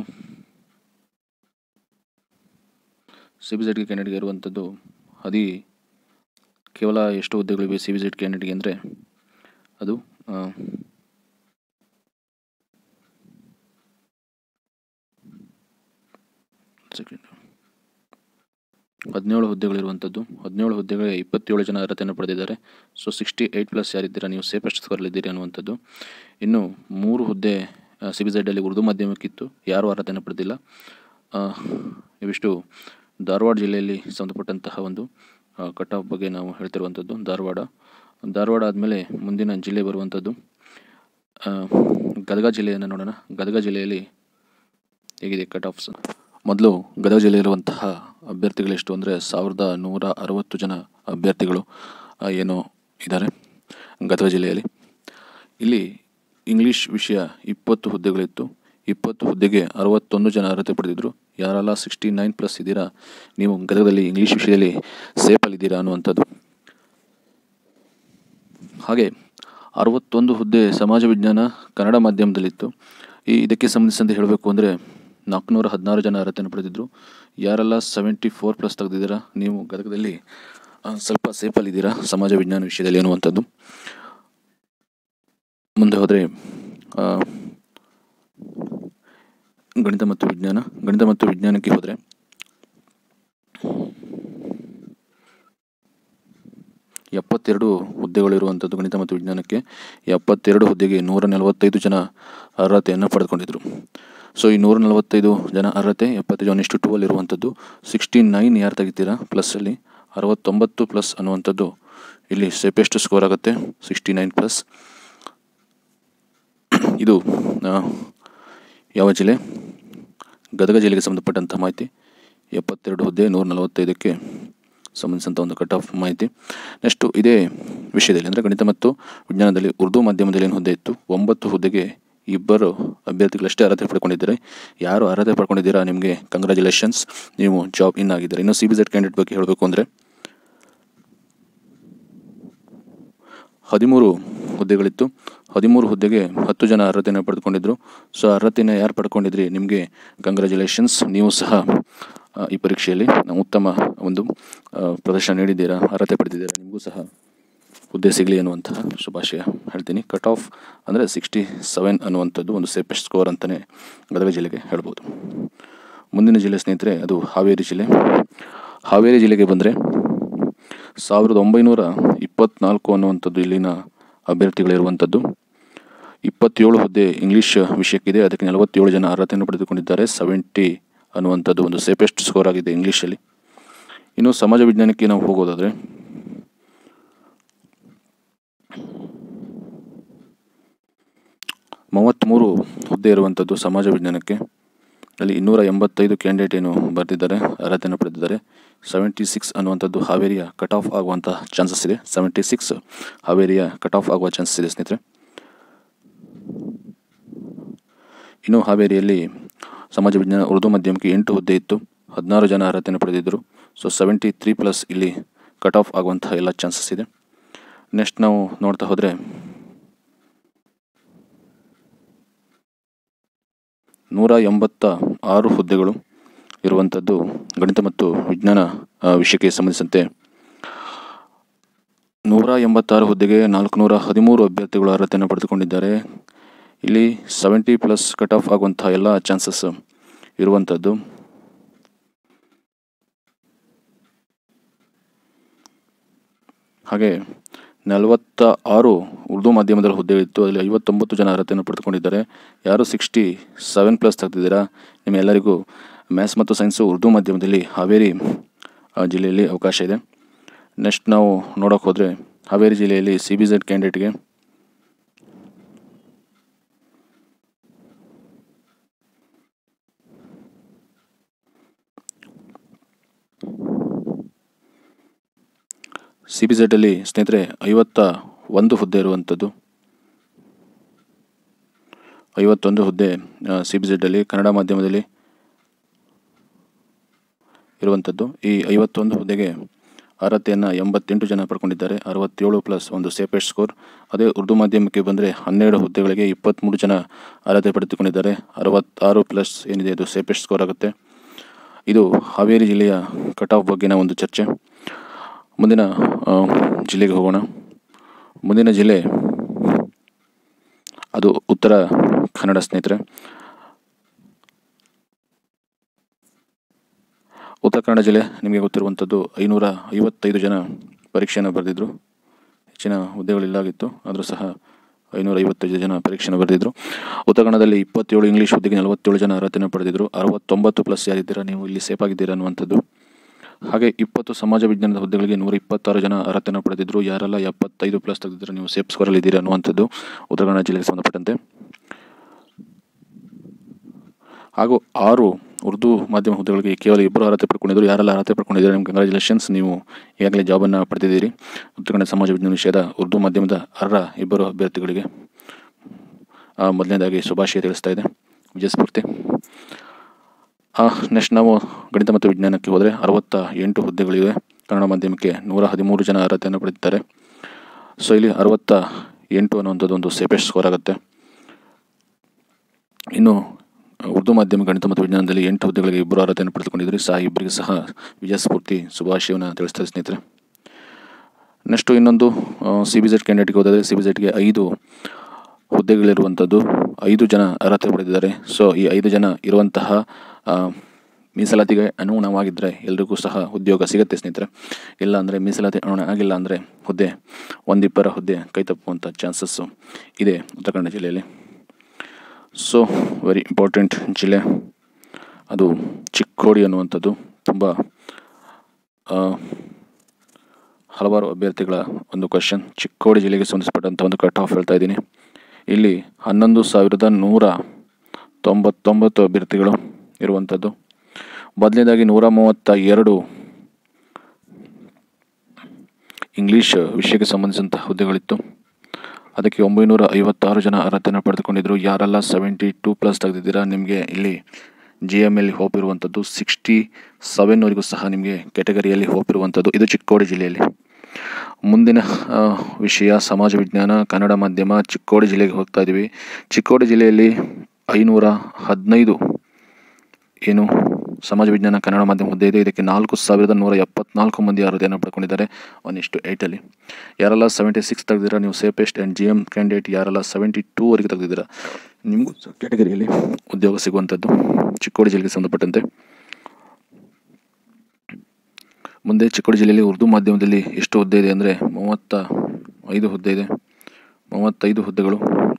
ಸಿ ಬಿ ಝೆಡ್ಗೆ ಕ್ಯಾಂಡಿಡೇಟ್ಗೆ ಇರುವಂಥದ್ದು ಅದಿ ಕೇವಲ ಎಷ್ಟು ಹುದ್ದೆಗಳಿವೆ ಸಿ ಬಿ ಝೆಡ್ ಕ್ಯಾಂಡಿಡೇಟ್ಗೆ ಅಂದರೆ ಅದು ಸೆಕೆಂಡ್ ಹದಿನೇಳು ಹುದ್ದೆಗಳಿರುವಂಥದ್ದು. ಹದಿನೇಳು ಹುದ್ದೆಗಳಿಗೆ ಇಪ್ಪತ್ತೇಳು ಜನ ಅರ್ಹತೆಯನ್ನು ಪಡೆದಿದ್ದಾರೆ. ಸೊ ಸಿಕ್ಸ್ಟಿ ಏಯ್ಟ್ ಪ್ಲಸ್ ಯಾರಿದ್ದೀರಾ ನೀವು ಸೇಫೆಸ್ಟ್ ಸ್ಕೋರಲ್ಲಿದ್ದೀರಿ ಅನ್ನುವಂಥದ್ದು. ಇನ್ನು ಮೂರು ಹುದ್ದೆ ಸಿ ಬಿ ಝೆಡ್ಡಲ್ಲಿ ಉರ್ದು ಮಾಧ್ಯಮಕ್ಕಿತ್ತು, ಯಾರೂ ಅರ್ಹತೆಯನ್ನು ಪಡೆದಿಲ್ಲ. ಇವಿಷ್ಟು ಧಾರವಾಡ ಜಿಲ್ಲೆಯಲ್ಲಿ ಸಂಬಂಧಪಟ್ಟಂತಹ ಒಂದು ಕಟ್ ಆಫ್ ಬಗ್ಗೆ ನಾವು ಹೇಳ್ತಿರುವಂಥದ್ದು. ಧಾರವಾಡ ಧಾರವಾಡ ಆದಮೇಲೆ ಮುಂದಿನ ಜಿಲ್ಲೆ ಬರುವಂಥದ್ದು ಗದಗ ಜಿಲ್ಲೆಯನ್ನು ನೋಡೋಣ. ಗದಗ ಜಿಲ್ಲೆಯಲ್ಲಿ ಹೇಗಿದೆ ಕಟ್ ಆಫ್ಸ್? ಮೊದಲು ಗದಗ ಜಿಲ್ಲೆಯಲ್ಲಿರುವಂತಹ ಅಭ್ಯರ್ಥಿಗಳೆಷ್ಟು ಅಂದರೆ ಸಾವಿರದ ನೂರ ಅರವತ್ತು ಜನ ಅಭ್ಯರ್ಥಿಗಳು ಏನೋ ಇದ್ದಾರೆ ಗದಗ ಜಿಲ್ಲೆಯಲ್ಲಿ. ಇಲ್ಲಿ ಇಂಗ್ಲೀಷ್ ವಿಷಯ ಇಪ್ಪತ್ತು ಹುದ್ದೆಗಳಿತ್ತು. ಇಪ್ಪತ್ತು ಹುದ್ದೆಗೆ ಅರವತ್ತೊಂದು ಜನ ಅರ್ಹತೆ ಪಡೆದಿದ್ದರು. ಯಾರೆಲ್ಲ ಸಿಕ್ಸ್ಟಿ ನೈನ್ ಪ್ಲಸ್ ಇದ್ದೀರಾ ನೀವು ಗದಗದಲ್ಲಿ ಇಂಗ್ಲೀಷ್ ವಿಷಯದಲ್ಲಿ ಸೇಫಲ್ಲಿದ್ದೀರಾ ಅನ್ನುವಂಥದ್ದು. ಹಾಗೆ ಅರವತ್ತೊಂದು ಹುದ್ದೆ ಸಮಾಜ ವಿಜ್ಞಾನ ಕನ್ನಡ ಮಾಧ್ಯಮದಲ್ಲಿತ್ತು. ಈ ಇದಕ್ಕೆ ಸಂಬಂಧಿಸಿದಂತೆ ಹೇಳಬೇಕು ಅಂದರೆ ನಾಲ್ಕುನೂರ ಹದಿನಾರು ಜನ ಅರ್ಹತೆಯನ್ನು ಪಡೆದಿದ್ದರು. ಯಾರೆಲ್ಲ ಸೆವೆಂಟಿ ಫೋರ್ ಪ್ಲಸ್ ತೆಗೆದಿದ್ದೀರಾ ನೀವು ಗದಗದಲ್ಲಿ ಸ್ವಲ್ಪ ಸೇಫಲ್ಲಿದ್ದೀರಾ ಸಮಾಜ ವಿಜ್ಞಾನ ವಿಷಯದಲ್ಲಿ ಅನ್ನುವಂಥದ್ದು. ಮುಂದೆ ಹೋದರೆ ಗಣಿತ ಮತ್ತು ವಿಜ್ಞಾನ ಗಣಿತ ಮತ್ತು ವಿಜ್ಞಾನಕ್ಕೆ ಹೋದರೆ ಎಪ್ಪತ್ತೆರಡು ಹುದ್ದೆಗಳಿರುವಂಥದ್ದು. ಗಣಿತ ಮತ್ತು ವಿಜ್ಞಾನಕ್ಕೆ ಎಪ್ಪತ್ತೆರಡು ಹುದ್ದೆಗೆ ನೂರ ನಲವತ್ತೈದು ಜನ ಅರ್ಹತೆಯನ್ನು ಪಡೆದುಕೊಂಡಿದ್ದರು. ಸೊ ಈ ನೂರ ನಲವತ್ತೈದು ಜನ ಅರ್ಹತೆ ಎಪ್ಪತ್ತೈದು ಒನ್ ಇಷ್ಟು ಟೂ ಅಲ್ಲಿ ಇರುವಂಥದ್ದು. ಸಿಕ್ಸ್ಟಿ ನೈನ್ ಯಾರು ತೆಗಿತೀರಾ ಪ್ಲಸ್ಸಲ್ಲಿ ಅರವತ್ತೊಂಬತ್ತು ಪ್ಲಸ್ ಅನ್ನುವಂಥದ್ದು ಇಲ್ಲಿ ಸೇಫೆಸ್ಟ್ ಸ್ಕೋರ್ ಆಗುತ್ತೆ. Sixty nine plus. ಇದು ಯಾವ ಜಿಲ್ಲೆ? ಗದಗ ಜಿಲ್ಲೆಗೆ ಸಂಬಂಧಪಟ್ಟಂಥ ಮಾಹಿತಿ. ಎಪ್ಪತ್ತೆರಡು ಹುದ್ದೆ ನೂರ ನಲವತ್ತೈದಕ್ಕೆ ಸಂಬಂಧಿಸಿದಂಥ ಒಂದು ಕಟ್ ಆಫ್ ಮಾಹಿತಿ. ನೆಕ್ಸ್ಟು ಇದೇ ವಿಷಯದಲ್ಲಿ ಅಂದರೆ ಗಣಿತ ಮತ್ತು ವಿಜ್ಞಾನದಲ್ಲಿ ಉರ್ದು ಮಾಧ್ಯಮದಲ್ಲಿ ಏನು ಹುದ್ದೆ ಇತ್ತು? ಒಂಬತ್ತು ಹುದ್ದೆಗೆ ಇಬ್ಬರು ಅಭ್ಯರ್ಥಿಗಳಷ್ಟೇ ಅರ್ಹತೆ ಪಡ್ಕೊಂಡಿದ್ದಾರೆ. ಯಾರು ಅರ್ಹತೆ ಪಡ್ಕೊಂಡಿದ್ದೀರಾ ನಿಮಗೆ ಕಂಗ್ರ್ಯಾಚುಲೇಷನ್ಸ್, ನೀವು ಜಾಬ್ ಇನ್ ಆಗಿದ್ದಾರೆ. ಇನ್ನು ಸಿ ಬಿ ಝೆಡ್ ಕ್ಯಾಂಡಿಡೇಟ್ ಬಗ್ಗೆ ಹೇಳಬೇಕು ಅಂದರೆ ಹದಿಮೂರು ಹುದ್ದೆಗಳಿತ್ತು. ಹದಿಮೂರು ಹುದ್ದೆಗೆ ಹತ್ತು ಜನ ಅರ್ಹತೆಯನ್ನು ಪಡೆದುಕೊಂಡಿದ್ದರು. ಸೊ ಅರ್ಹತೆಯನ್ನು ಯಾರು ಪಡ್ಕೊಂಡಿದ್ರಿ ನಿಮಗೆ ಕಂಗ್ರ್ಯಾಚುಲೇಷನ್ಸ್, ನೀವು ಸಹ ಈ ಪರೀಕ್ಷೆಯಲ್ಲಿ ಉತ್ತಮ ಒಂದು ಪ್ರದರ್ಶನ ನೀಡಿದ್ದೀರಾ, ಅರ್ಹತೆ ಪಡೆದಿದ್ದೀರಾ, ನಿಮಗೂ ಸಹ ಹುದ್ದೆ ಸಿಗಲಿ ಅನ್ನುವಂತಹ ಶುಭಾಶಯ ಹೇಳ್ತೀನಿ. ಕಟ್ ಆಫ್ ಅಂದರೆ ಸಿಕ್ಸ್ಟಿ ಸೆವೆನ್ ಅನ್ನುವಂಥದ್ದು ಒಂದು ಸೇಫೆಸ್ಟ್ ಸ್ಕೋರ್ ಅಂತಲೇ ಗದಗ ಜಿಲ್ಲೆಗೆ ಹೇಳ್ಬೋದು. ಮುಂದಿನ ಜಿಲ್ಲೆ ಸ್ನೇಹಿತರೆ ಅದು ಹಾವೇರಿ ಜಿಲ್ಲೆ. ಹಾವೇರಿ ಜಿಲ್ಲೆಗೆ ಬಂದರೆ ಸಾವಿರದ ಒಂಬೈನೂರ ಇಪ್ಪತ್ತ್ನಾಲ್ಕು ಅನ್ನುವಂಥದ್ದು ಇಲ್ಲಿನ ಅಭ್ಯರ್ಥಿಗಳಿರುವಂಥದ್ದು. ಇಪ್ಪತ್ತೇಳು ಹುದ್ದೆ ಇಂಗ್ಲೀಷ್ ವಿಷಯಕ್ಕಿದೆ, ಅದಕ್ಕೆ ನಲವತ್ತೇಳು ಜನ ಅರ್ಹತೆಯನ್ನು ಪಡೆದುಕೊಂಡಿದ್ದಾರೆ. ಸೆವೆಂಟಿ ಅನ್ನುವಂಥದ್ದು ಒಂದು ಸೇಫೆಸ್ಟ್ ಸ್ಕೋರ್ ಆಗಿದೆ ಇಂಗ್ಲೀಷಲ್ಲಿ. ಇನ್ನು ಸಮಾಜ ವಿಜ್ಞಾನಕ್ಕೆ ನಾವು ಹೋಗೋದಾದರೆ ಮೂವತ್ತ್ಮೂರು ಹುದ್ದೆ ಇರುವಂಥದ್ದು ಸಮಾಜ ವಿಜ್ಞಾನಕ್ಕೆ. ಅಲ್ಲಿ ಇನ್ನೂರ ಎಂಬತ್ತೈದು ಕ್ಯಾಂಡಿಡೇಟ್ ಏನು ಬರೆದಿದ್ದಾರೆ, ಅರ್ಹತೆಯನ್ನು ಪಡೆದಿದ್ದಾರೆ. ಸೆವೆಂಟಿ ಸಿಕ್ಸ್ ಅನ್ನುವಂಥದ್ದು ಹಾವೇರಿಯ ಕಟ್ ಆಫ್ ಆಗುವಂಥ ಚಾನ್ಸಸ್ ಇದೆ. ಸೆವೆಂಟಿ ಸಿಕ್ಸ್ ಹಾವೇರಿಯ ಕಟ್ ಆಫ್ ಆಗುವ ಚಾನ್ಸಸ್ ಇದೆ ಸ್ನೇಹಿತರೆ. ಇನ್ನು ಹಾವೇರಿಯಲ್ಲಿ ಸಮಾಜ ವಿಜ್ಞಾನ ಉರ್ದು ಮಾಧ್ಯಮಕ್ಕೆ ಎಂಟು ಹುದ್ದೆ ಇತ್ತು. ಹದಿನಾರು ಜನ ಅರ್ಹತೆಯನ್ನು ಪಡೆದಿದ್ದರು. ಸೊ ಸೆವೆಂಟಿ ತ್ರೀ ಪ್ಲಸ್ ಇಲ್ಲಿ ಕಟ್ ಆಫ್ ಆಗುವಂಥ ಎಲ್ಲ ಚಾನ್ಸಸ್ ಇದೆ. ನೆಕ್ಸ್ಟ್ ನಾವು ನೋಡ್ತಾ ಹೋದರೆ ನೂರ ಎಂಬತ್ತ ಆರು ಹುದ್ದೆಗಳು ಇರುವಂಥದ್ದು ಗಣಿತ ಮತ್ತು ವಿಜ್ಞಾನ ವಿಷಯಕ್ಕೆ ಸಂಬಂಧಿಸಿದಂತೆ ನೂರ ಎಂಬತ್ತಾರು ಹುದ್ದೆಗೆ ನಾಲ್ಕುನೂರ ಹದಿಮೂರು ಅಭ್ಯರ್ಥಿಗಳು ಅರ್ಹತೆಯನ್ನು ಪಡೆದುಕೊಂಡಿದ್ದಾರೆ. ಇಲ್ಲಿ ಸೆವೆಂಟಿ ಪ್ಲಸ್ ಕಟ್ ಆಫ್ ಆಗುವಂಥ ಎಲ್ಲ ಚಾನ್ಸಸ್ ಇರುವಂಥದ್ದು. ಹಾಗೆ ನಲವತ್ತ ಆರು ಉರ್ದು ಮಾಧ್ಯಮದಲ್ಲಿ ಹುದ್ದೆಗಳಿತ್ತು. ಅದರಲ್ಲಿ ಐವತ್ತೊಂಬತ್ತು ಜನ ಅರ್ಹತೆಯನ್ನು ಪಡೆದುಕೊಂಡಿದ್ದಾರೆ. ಯಾರು ಸಿಕ್ಸ್ಟಿ ಸೆವೆನ್ ಪ್ಲಸ್ ತೆಗೆದಿದ್ದೀರಾ ನಿಮ್ಮೆಲ್ಲರಿಗೂ ಮ್ಯಾಥ್ಸ್ ಮತ್ತು ಸೈನ್ಸು ಉರ್ದು ಮಾಧ್ಯಮದಲ್ಲಿ ಹಾವೇರಿ ಜಿಲ್ಲೆಯಲ್ಲಿ ಅವಕಾಶ ಇದೆ. ನೆಕ್ಸ್ಟ್ ನಾವು ನೋಡೋಕೆ ಹೋದರೆ ಹಾವೇರಿ ಜಿಲ್ಲೆಯಲ್ಲಿ ಸಿ ಬಿ ಝೆಡ್ ಕ್ಯಾಂಡಿಡೇಟ್ಗೆ ಸಿ ಬಿ ಝೆಡ್ಡಲ್ಲಿ ಸ್ನೇಹಿತರೆ ಐವತ್ತ ಒಂದು ಹುದ್ದೆ ಇರುವಂಥದ್ದು. ಐವತ್ತೊಂದು ಹುದ್ದೆ ಸಿ ಬಿ ಝೆಡ್ಡಲ್ಲಿ ಕನ್ನಡ ಮಾಧ್ಯಮದಲ್ಲಿ ಇರುವಂಥದ್ದು. ಈ ಐವತ್ತೊಂದು ಹುದ್ದೆಗೆ ಅರ್ಹತೆಯನ್ನು ಎಂಬತ್ತೆಂಟು ಜನ ಪಡ್ಕೊಂಡಿದ್ದಾರೆ. ಅರವತ್ತೇಳು ಪ್ಲಸ್ ಒಂದು ಸೇಫೆಸ್ಟ್ ಸ್ಕೋರ್. ಅದೇ ಉರ್ದು ಮಾಧ್ಯಮಕ್ಕೆ ಬಂದರೆ ಹನ್ನೆರಡು ಹುದ್ದೆಗಳಿಗೆ ಇಪ್ಪತ್ತ್ಮೂರು ಜನ ಅರ್ಹತೆ ಪಡೆದುಕೊಂಡಿದ್ದಾರೆ. ಅರವತ್ತಾರು ಪ್ಲಸ್ ಏನಿದೆ ಅದು ಸೇಫೆಸ್ಟ್ ಸ್ಕೋರ್ ಆಗುತ್ತೆ. ಇದು ಹಾವೇರಿ ಜಿಲ್ಲೆಯ ಕಟ್ ಆಫ್ ಬಗ್ಗೆನ ಒಂದು ಚರ್ಚೆ. ಮುಂದಿನ ಜಿಲ್ಲೆಗೆ ಹೋಗೋಣ. ಮುಂದಿನ ಜಿಲ್ಲೆ ಅದು ಉತ್ತರ ಕನ್ನಡ ಸ್ನೇಹಿತರೆ. ಉತ್ತರ ಕನ್ನಡ ಜಿಲ್ಲೆ ನಿಮಗೆ ಗೊತ್ತಿರುವಂಥದ್ದು ಐನೂರ ಐವತ್ತೈದು ಜನ ಪರೀಕ್ಷೆಯನ್ನು ಬರೆದಿದ್ದರು. ಹೆಚ್ಚಿನ ಹುದ್ದೆಗಳಿಲ್ಲಾಗಿತ್ತು, ಆದರೂ ಸಹ ಐನೂರ ಐವತ್ತೈದು ಜನ ಪರೀಕ್ಷೆಯನ್ನು ಬರೆದಿದ್ದರು. ಉತ್ತರ ಕನ್ನಡದಲ್ಲಿ ಇಪ್ಪತ್ತೇಳು ಇಂಗ್ಲೀಷ್ ಹುದ್ದೆಗೆ ನಲವತ್ತೇಳು ಜನ ಅರ್ಹತೆಯನ್ನು ಪಡೆದಿದ್ದರು. ಅರವತ್ತೊಂಬತ್ತು ಪ್ಲಸ್ ಯಾರಿದ್ದೀರಾ ನೀವು ಇಲ್ಲಿ ಸೇಫ್ ಆಗಿದ್ದೀರಾ ಅನ್ನುವಂಥದ್ದು. ಹಾಗೆ ಇಪ್ಪತ್ತು ಸಮಾಜ ವಿಜ್ಞಾನದ ಹುದ್ದೆಗಳಿಗೆ ನೂರ ಇಪ್ಪತ್ತಾರು ಜನ ಅರ್ಹತೆಯನ್ನು ಪಡೆದಿದ್ದರು. ಯಾರೆಲ್ಲ ಎಪ್ಪತ್ತೈದು ಪ್ಲಸ್ ತೆಗೆದಿದ್ದೀರಾ ನೀವು ಸೇಫ್ ಸ್ಕೋರಲ್ಲಿ ಇದ್ದೀರಾ ಅನ್ನುವಂಥದ್ದು ಉತ್ತರ ಕನ್ನಡ ಜಿಲ್ಲೆಗೆ ಸಂಬಂಧಪಟ್ಟಂತೆ. ಹಾಗೂ ಆರು ಉರ್ದು ಮಾಧ್ಯಮ ಹುದ್ದೆಗಳಿಗೆ ಕೇವಲ ಇಬ್ಬರು ಅರ್ಹತೆ ಪಡ್ಕೊಂಡಿದ್ದರು. ಯಾರೆಲ್ಲ ಅರ್ಹತೆ ಪಡ್ಕೊಂಡಿದ್ದಾರೆ ನಿಮ್ಗೆ ಕಂಗ್ರ್ಯಾಚುಲೇಷನ್ಸ್, ನೀವು ಈಗಾಗಲೇ ಜಾಬನ್ನು ಪಡೆದಿದ್ದೀರಿ. ಉತ್ತರ ಕನ್ನಡ ಸಮಾಜ ವಿಜ್ಞಾನ ವಿಷಯದ ಉರ್ದು ಮಾಧ್ಯಮದ ಅರ್ಹ ಇಬ್ಬರು ಅಭ್ಯರ್ಥಿಗಳಿಗೆ ಮೊದಲನೇದಾಗಿ ಶುಭಾಶಯ ತಿಳಿಸ್ತಾ ಇದೆ ವಿಜಯಸ್ಫೂರ್ತಿ. ನೆಕ್ಸ್ಟ್ ನಾವು ಗಣಿತ ಮತ್ತು ವಿಜ್ಞಾನಕ್ಕೆ ಹೋದರೆ ಅರವತ್ತ ಎಂಟು ಹುದ್ದೆಗಳಿವೆ. ಕನ್ನಡ ಮಾಧ್ಯಮಕ್ಕೆ ನೂರ ಹದಿಮೂರು ಜನ ಅರ್ಹತೆಯನ್ನು ಪಡೆದಿದ್ದಾರೆ. ಸೊ ಇಲ್ಲಿ ಅರವತ್ತ ಎಂಟು ಅನ್ನುವಂಥದ್ದು ಒಂದು ಸೇಫೆಸ್ಟ್ ಸ್ಕೋರ್ ಆಗುತ್ತೆ. ಇನ್ನು ಉರ್ದು ಮಾಧ್ಯಮ ಗಣಿತ ಮತ್ತು ವಿಜ್ಞಾನದಲ್ಲಿ ಎಂಟು ಹುದ್ದೆಗಳಿಗೆ ಇಬ್ಬರು ಅರ್ಹತೆಯನ್ನು ಪಡೆದುಕೊಂಡಿದ್ದರು. ಸಹ ಇಬ್ಬರಿಗೆ ಸಹ ವಿಜಯಸ್ಫೂರ್ತಿ ಶುಭಾಶಯವನ್ನು ತಿಳಿಸ್ತಾರೆ ಸ್ನೇಹಿತರೆ. ನೆಕ್ಸ್ಟು ಇನ್ನೊಂದು ಸಿ ಬಿ ಝೆಡ್ ಕ್ಯಾಂಡಿಡೇಟ್ಗೆ ಹೋದರೆ ಸಿ ಬಿ ಝೆಡ್ಗೆ ಐದು ಹುದ್ದೆಗಳಿರುವಂಥದ್ದು. ಐದು ಜನ ಅರ್ಹತೆ ಪಡೆದಿದ್ದಾರೆ. ಸೊ ಈ ಐದು ಜನ ಇರುವಂತಹ ಮೀಸಲಾತಿಗೆ ಅನುಗುಣವಾಗಿದ್ದರೆ ಎಲ್ರಿಗೂ ಸಹ ಉದ್ಯೋಗ ಸಿಗುತ್ತೆ ಸ್ನೇಹಿತರೆ. ಇಲ್ಲ ಅಂದರೆ ಮೀಸಲಾತಿ ಅನುಗುಣ ಆಗಿಲ್ಲ ಅಂದರೆ ಹುದ್ದೆ ಒಂದಿಬ್ಬರ ಹುದ್ದೆ ಕೈ ತಪ್ಪುವಂಥ ಚಾನ್ಸಸ್ಸು ಇದೆ ಉತ್ತರ ಕನ್ನಡ ಜಿಲ್ಲೆಯಲ್ಲಿ. ಸೊ ವೆರಿ ಇಂಪಾರ್ಟೆಂಟ್ ಜಿಲ್ಲೆ ಅದು ಚಿಕ್ಕೋಡಿ ಅನ್ನುವಂಥದ್ದು. ತುಂಬ ಹಲವಾರು ಅಭ್ಯರ್ಥಿಗಳ ಒಂದು ಕ್ವಶನ್. ಚಿಕ್ಕೋಡಿ ಜಿಲ್ಲೆಗೆ ಸಂಬಂಧಿಸಿಪಟ್ಟಂಥ ಒಂದು ಕಟ್ ಆಫ್ ಹೇಳ್ತಾ ಇದ್ದೀನಿ. ಇಲ್ಲಿ ಹನ್ನೊಂದು ಸಾವಿರದ ನೂರ ತೊಂಬತ್ತೊಂಬತ್ತು ಅಭ್ಯರ್ಥಿಗಳು ಇರುವಂಥದ್ದು. ಮೊದಲನೇದಾಗಿ ನೂರ ಮೂವತ್ತ ಎರಡು ಇಂಗ್ಲೀಷ್ ವಿಷಯಕ್ಕೆ ಸಂಬಂಧಿಸಿದಂಥ ಹುದ್ದೆಗಳಿತ್ತು. ಅದಕ್ಕೆ ಒಂಬೈನೂರ ಐವತ್ತಾರು ಜನ ಅರ್ಹತೆಯನ್ನು ಪಡೆದುಕೊಂಡಿದ್ದರು. ಯಾರೆಲ್ಲ ಸೆವೆಂಟಿ ಟೂ ಪ್ಲಸ್ ತೆಗೆದಿದ್ದೀರಾ ನಿಮಗೆ ಇಲ್ಲಿ ಜಿ ಎಮ್ ಎಲ್ಲಿ ಹೋಪ್ ಇರುವಂಥದ್ದು. ಸಿಕ್ಸ್ಟಿ ಸೆವೆನ್ವರೆಗೂ ಸಹ ನಿಮಗೆ ಕ್ಯಾಟಗರಿಯಲ್ಲಿ ಹೋಪ್ ಇರುವಂಥದ್ದು. ಇದು ಚಿಕ್ಕೋಡಿ ಜಿಲ್ಲೆಯಲ್ಲಿ. ಮುಂದಿನ ವಿಷಯ ಸಮಾಜ ವಿಜ್ಞಾನ ಕನ್ನಡ ಮಾಧ್ಯಮ. ಚಿಕ್ಕೋಡಿ ಜಿಲ್ಲೆಗೆ ಹೋಗ್ತಾ ಇದ್ದೀವಿ. ಚಿಕ್ಕೋಡಿ ಜಿಲ್ಲೆಯಲ್ಲಿ ಐನೂರ ಹದಿನೈದು ಏನು ಸಮಾಜ ವಿಜ್ಞಾನ ಕನ್ನಡ ಮಾಧ್ಯಮ ಹುದ್ದೆ ಇದೆ. ಇದಕ್ಕೆ ನಾಲ್ಕು ಸಾವಿರದ ನೂರ ಎಪ್ಪತ್ನಾಲ್ಕು ಮಂದಿ ಅರ್ಹತೆಯನ್ನು ಪಡ್ಕೊಂಡಿದ್ದಾರೆ ಒನ್ ಇಷ್ಟು ಏಯ್ಟಲ್ಲಿ. ಯಾರೆಲ್ಲ ಸೆವೆಂಟಿ ಸಿಕ್ಸ್ ತೆಗೆದಿದ್ದೀರಾ ನೀವು safest and G M candidate. ಯಾರೆಲ್ಲ ಸೆವೆಂಟಿ ಟೂವರೆಗೆ ತೆಗೆದಿದ್ದೀರಾ ನಿಮಗೂ ಕ್ಯಾಟಗರಿಯಲ್ಲಿ ಉದ್ಯೋಗ ಸಿಗುವಂಥದ್ದು ಚಿಕ್ಕೋಡಿ ಜಿಲ್ಲೆಗೆ ಸಂಬಂಧಪಟ್ಟಂತೆ. ಮುಂದೆ ಚಿಕ್ಕೋಡಿ ಜಿಲ್ಲೆಯಲ್ಲಿ ಉರ್ದು ಮಾಧ್ಯಮದಲ್ಲಿ ಎಷ್ಟು ಹುದ್ದೆ ಇದೆ ಅಂದರೆ ಮೂವತ್ತ ಐದು ಹುದ್ದೆ ಇದೆ. ಮೂವತ್ತೈದು ಹುದ್ದೆಗಳು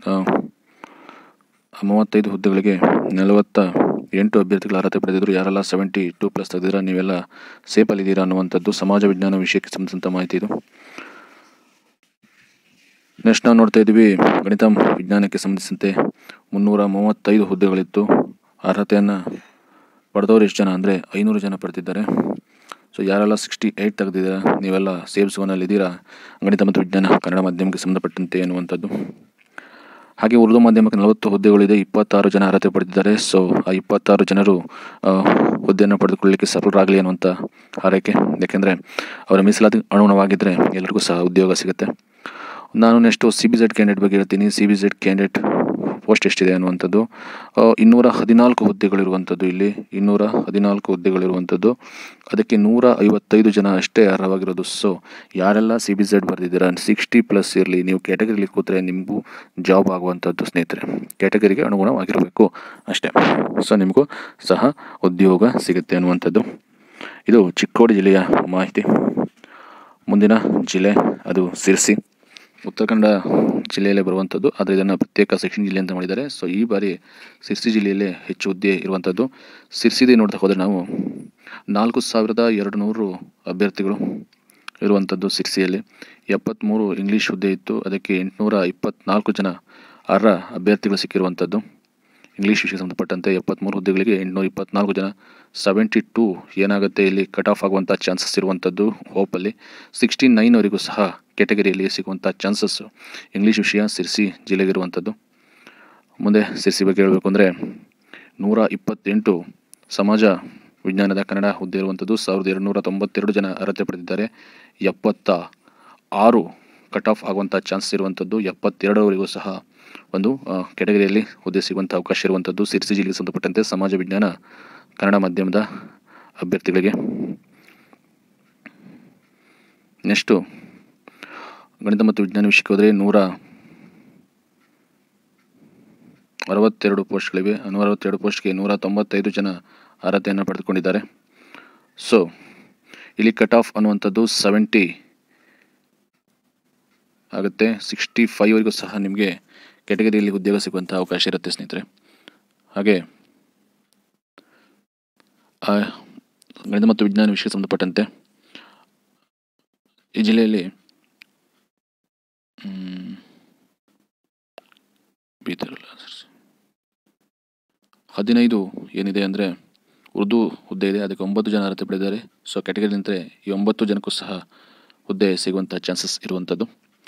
ಮೂವತ್ತೈದು ಹುದ್ದೆಗಳಿಗೆ ನಲವತ್ತ ಎಂಟು ಅಭ್ಯರ್ಥಿಗಳ ಅರ್ಹತೆ ಪಡೆದಿದ್ದರು. ಯಾರೆಲ್ಲ ಸೆವೆಂಟಿ ಟೂ ಪ್ಲಸ್ ತೆಗೆದಿದ್ದೀರಾ ನೀವೆಲ್ಲ ಸೇಫಲ್ಲಿದ್ದೀರಾ ಅನ್ನುವಂಥದ್ದು ಸಮಾಜ ವಿಜ್ಞಾನ ವಿಷಯಕ್ಕೆ ಸಂಬಂಧಿಸಿದಂಥ ಮಾಹಿತಿ ಇದು. ನೆಕ್ಸ್ಟ್ ನಾವು ನೋಡ್ತಾ ಇದ್ದೀವಿ ಗಣಿತ ವಿಜ್ಞಾನಕ್ಕೆ ಸಂಬಂಧಿಸಿದಂತೆ ಮುನ್ನೂರ ಮೂವತ್ತೈದು ಹುದ್ದೆಗಳಿತ್ತು. ಅರ್ಹತೆಯನ್ನು ಪಡೆದವರು ಎಷ್ಟು ಜನ ಅಂದರೆ ಐನೂರು ಜನ ಪಡೆದಿದ್ದಾರೆ. ಸೊ ಯಾರೆಲ್ಲ ಸಿಕ್ಸ್ಟಿ ಏಯ್ಟ್ ತೆಗೆದಿದ್ದೀರಾ ನೀವೆಲ್ಲ ಸೇಫ್ ಝೋನಲ್ಲಿ ಇದ್ದೀರಾ ಗಣಿತ ಮತ್ತು ವಿಜ್ಞಾನ ಕನ್ನಡ ಮಾಧ್ಯಮಕ್ಕೆ ಸಂಬಂಧಪಟ್ಟಂತೆ ಅನ್ನುವಂಥದ್ದು. ಹಾಗೆ ಉರ್ದು ಮಾಧ್ಯಮಕ್ಕೆ ನಲವತ್ತು ಹುದ್ದೆಗಳಿದೆ. ಇಪ್ಪತ್ತಾರು ಜನ ಅರ್ಹತೆ ಪಡೆದಿದ್ದಾರೆ. ಸೊ ಆ ಇಪ್ಪತ್ತಾರು ಜನರು ಹುದ್ದೆಯನ್ನು ಪಡೆದುಕೊಳ್ಳಲಿಕ್ಕೆ ಸಫಲರಾಗಲಿ ಅನ್ನುವಂಥ ಹಾರೈಕೆ. ಯಾಕೆಂದರೆ ಅವರ ಮೀಸಲಾತಿ ಅನುಗುಣವಾಗಿದ್ದರೆ ಎಲ್ಲರಿಗೂ ಸಹ ಉದ್ಯೋಗ ಸಿಗುತ್ತೆ. ನಾನು next C B Z candidate ಬಗ್ಗೆ ಹೇಳ್ತೀನಿ. C B Z candidate post ಎಷ್ಟಿದೆ ಅನ್ನುವಂಥದ್ದು. ಇನ್ನೂರ ಹದಿನಾಲ್ಕು ಹುದ್ದೆಗಳಿರುವಂಥದ್ದು ಇಲ್ಲಿ ಇನ್ನೂರ ಹದಿನಾಲ್ಕು ಹುದ್ದೆಗಳಿರುವಂಥದ್ದು. ಅದಕ್ಕೆ ನೂರ ಐವತ್ತೈದು ಜನ ಅಷ್ಟೇ ಅರ್ಹವಾಗಿರೋದು. ಸೊ ಯಾರೆಲ್ಲ ಸಿ ಬಿ ಝೆಡ್ ಬರೆದಿದ್ದೀರಾ, ಸಿಕ್ಸ್ಟಿ ಪ್ಲಸ್ ಇರಲಿ, ನೀವು ಕ್ಯಾಟಗರಿಲಿ ಕೂತ್ರೆ ನಿಮಗೂ ಜಾಬ್ ಆಗುವಂಥದ್ದು ಸ್ನೇಹಿತರೆ. ಕ್ಯಾಟಗರಿಗೆ ಅನುಗುಣವಾಗಿರಬೇಕು ಅಷ್ಟೇ. ಸೊ ನಿಮಗೂ ಸಹ ಉದ್ಯೋಗ ಸಿಗುತ್ತೆ ಅನ್ನುವಂಥದ್ದು. ಇದು ಚಿಕ್ಕೋಡಿ ಜಿಲ್ಲೆಯ ಮಾಹಿತಿ. ಮುಂದಿನ ಜಿಲ್ಲೆ ಅದು ಸಿರ್ಸಿ, ಉತ್ತರ ಕನ್ನಡ ಜಿಲ್ಲೆಯಲ್ಲೇ ಬರುವಂಥದ್ದು. ಆದರೆ ಇದನ್ನು ಪ್ರತ್ಯೇಕ ಸೆಕ್ಷನ್ ಜಿಲ್ಲೆ ಅಂತ ಮಾಡಿದ್ದಾರೆ. ಸೊ ಈ ಬಾರಿ ಸಿರ್ಸಿ ಜಿಲ್ಲೆಯಲ್ಲೇ ಹೆಚ್ಚು ಹುದ್ದೆ ಇರುವಂಥದ್ದು. ಸಿರ್ಸಿದೆ ನೋಡ್ತಾ ಹೋದರೆ ನಾವು ನಾಲ್ಕು ಸಾವಿರದ ಎರಡು ನೂರು ಅಭ್ಯರ್ಥಿಗಳು ಇರುವಂಥದ್ದು ಸಿರ್ಸಿಯಲ್ಲಿ. ಎಪ್ಪತ್ತ್ಮೂರು ಇಂಗ್ಲೀಷ್ ಹುದ್ದೆ ಇತ್ತು. ಅದಕ್ಕೆ ಎಂಟುನೂರ ಇಪ್ಪತ್ತ್ನಾಲ್ಕು ಜನ ಅರ್ಹ ಅಭ್ಯರ್ಥಿಗಳು ಸಿಕ್ಕಿರುವಂಥದ್ದು. ಇಂಗ್ಲೀಷ್ ವಿಷಯಕ್ಕೆ ಸಂಬಂಧಪಟ್ಟಂತೆ ಎಪ್ಪತ್ತ್ಮೂರು ಹುದ್ದೆಗಳಿಗೆ ಎಂಟುನೂರ ಇಪ್ಪತ್ತ್ನಾಲ್ಕು ಜನ. ಸೆವೆಂಟಿ ಟೂ ಏನಾಗುತ್ತೆ ಇಲ್ಲಿ ಕಟ್ ಆಫ್ ಆಗುವಂಥ ಚಾನ್ಸಸ್ ಇರುವಂಥದ್ದು ಹೋಪಲ್ಲಿ. ಸಿಕ್ಸ್ಟಿ ನೈನ್ವರೆಗೂ ಸಹ ಕ್ಯಾಟಗರಿಯಲ್ಲಿ ಸಿಗುವಂಥ ಚಾನ್ಸಸ್ಸು ಇಂಗ್ಲೀಷ್ ವಿಷಯ ಸಿರ್ಸಿ ಜಿಲ್ಲೆಗಿರುವಂಥದ್ದು. ಮುಂದೆ ಸಿರ್ಸಿ ಬಗ್ಗೆ ಹೇಳಬೇಕು ಅಂದರೆ ನೂರ ಇಪ್ಪತ್ತೆಂಟು ಸಮಾಜ ವಿಜ್ಞಾನದ ಕನ್ನಡ ಹುದ್ದೆ ಇರುವಂಥದ್ದು. ಸಾವಿರದ ಎರಡುನೂರ ತೊಂಬತ್ತೆರಡು ಜನ ಅರ್ಹತೆ ಪಡೆದಿದ್ದಾರೆ. ಎಪ್ಪತ್ತ ಆರು ಕಟ್ ಆಫ್ ಆಗುವಂಥ ಚಾನ್ಸ್ ಇರುವಂಥದ್ದು. ಎಪ್ಪತ್ತೆರಡರವರೆಗೂ ಸಹ ಒಂದು ಕ್ಯಾಟಗರಿಯಲ್ಲಿ ಹುದ್ದೆ ಸಿಗುವಂಥ ಅವಕಾಶ ಇರುವಂಥದ್ದು ಸಿರ್ಸಿ ಜಿಲ್ಲೆಗೆ ಸಂಬಂಧಪಟ್ಟಂತೆ ಸಮಾಜ ವಿಜ್ಞಾನ ಕನ್ನಡ ಮಾಧ್ಯಮದ ಅಭ್ಯರ್ಥಿಗಳಿಗೆ. ನೆಕ್ಸ್ಟು ಗಣಿತ ಮತ್ತು ವಿಜ್ಞಾನ ವಿಷಯಕ್ಕೆ ಹೋದರೆ ನೂರ ಅರವತ್ತೆರಡು ಪೋಸ್ಟ್ಗಳಿವೆ. ನೂರ ಅರವತ್ತೆರಡು ಪೋಸ್ಟ್ಗೆ ನೂರ ತೊಂಬತ್ತೈದು ಜನ ಅರ್ಹತೆಯನ್ನು ಪಡೆದುಕೊಂಡಿದ್ದಾರೆ. ಸೊ ಇಲ್ಲಿ ಕಟ್ ಆಫ್ ಅನ್ನುವಂಥದ್ದು ಸೆವೆಂಟಿ ಆಗುತ್ತೆ. ಸಿಕ್ಸ್ಟಿ ಫೈವ್ವರೆಗೂ ಸಹ ನಿಮಗೆ ಕ್ಯಾಟಗರಿಯಲ್ಲಿ ಉದ್ಯೋಗ ಸಿಗುವಂಥ ಅವಕಾಶ ಇರುತ್ತೆ ಸ್ನೇಹಿತರೆ. ಹಾಗೆ ಗಣಿತ ಮತ್ತು ವಿಜ್ಞಾನ ವಿಷಯಕ್ಕೆ ಸಂಬಂಧಪಟ್ಟಂತೆ ಈ ಜಿಲ್ಲೆಯಲ್ಲಿ ಹದಿನೈದು ಏನಿದೆ ಅಂದರೆ ಉರ್ದು ಹುದ್ದೆ ಇದೆ. ಅದಕ್ಕೆ ಒಂಬತ್ತು ಜನ ಅರ್ಹತೆ ಪಡೆದಿದ್ದಾರೆ. ಸೊ ಕ್ಯಾಟಗರಿ ನಿಂತರೆ ಈ ಒಂಬತ್ತು ಜನಕ್ಕೂ ಸಹ ಹುದ್ದೆ ಸಿಗುವಂಥ ಚಾನ್ಸಸ್ ಇರುವಂಥದ್ದು.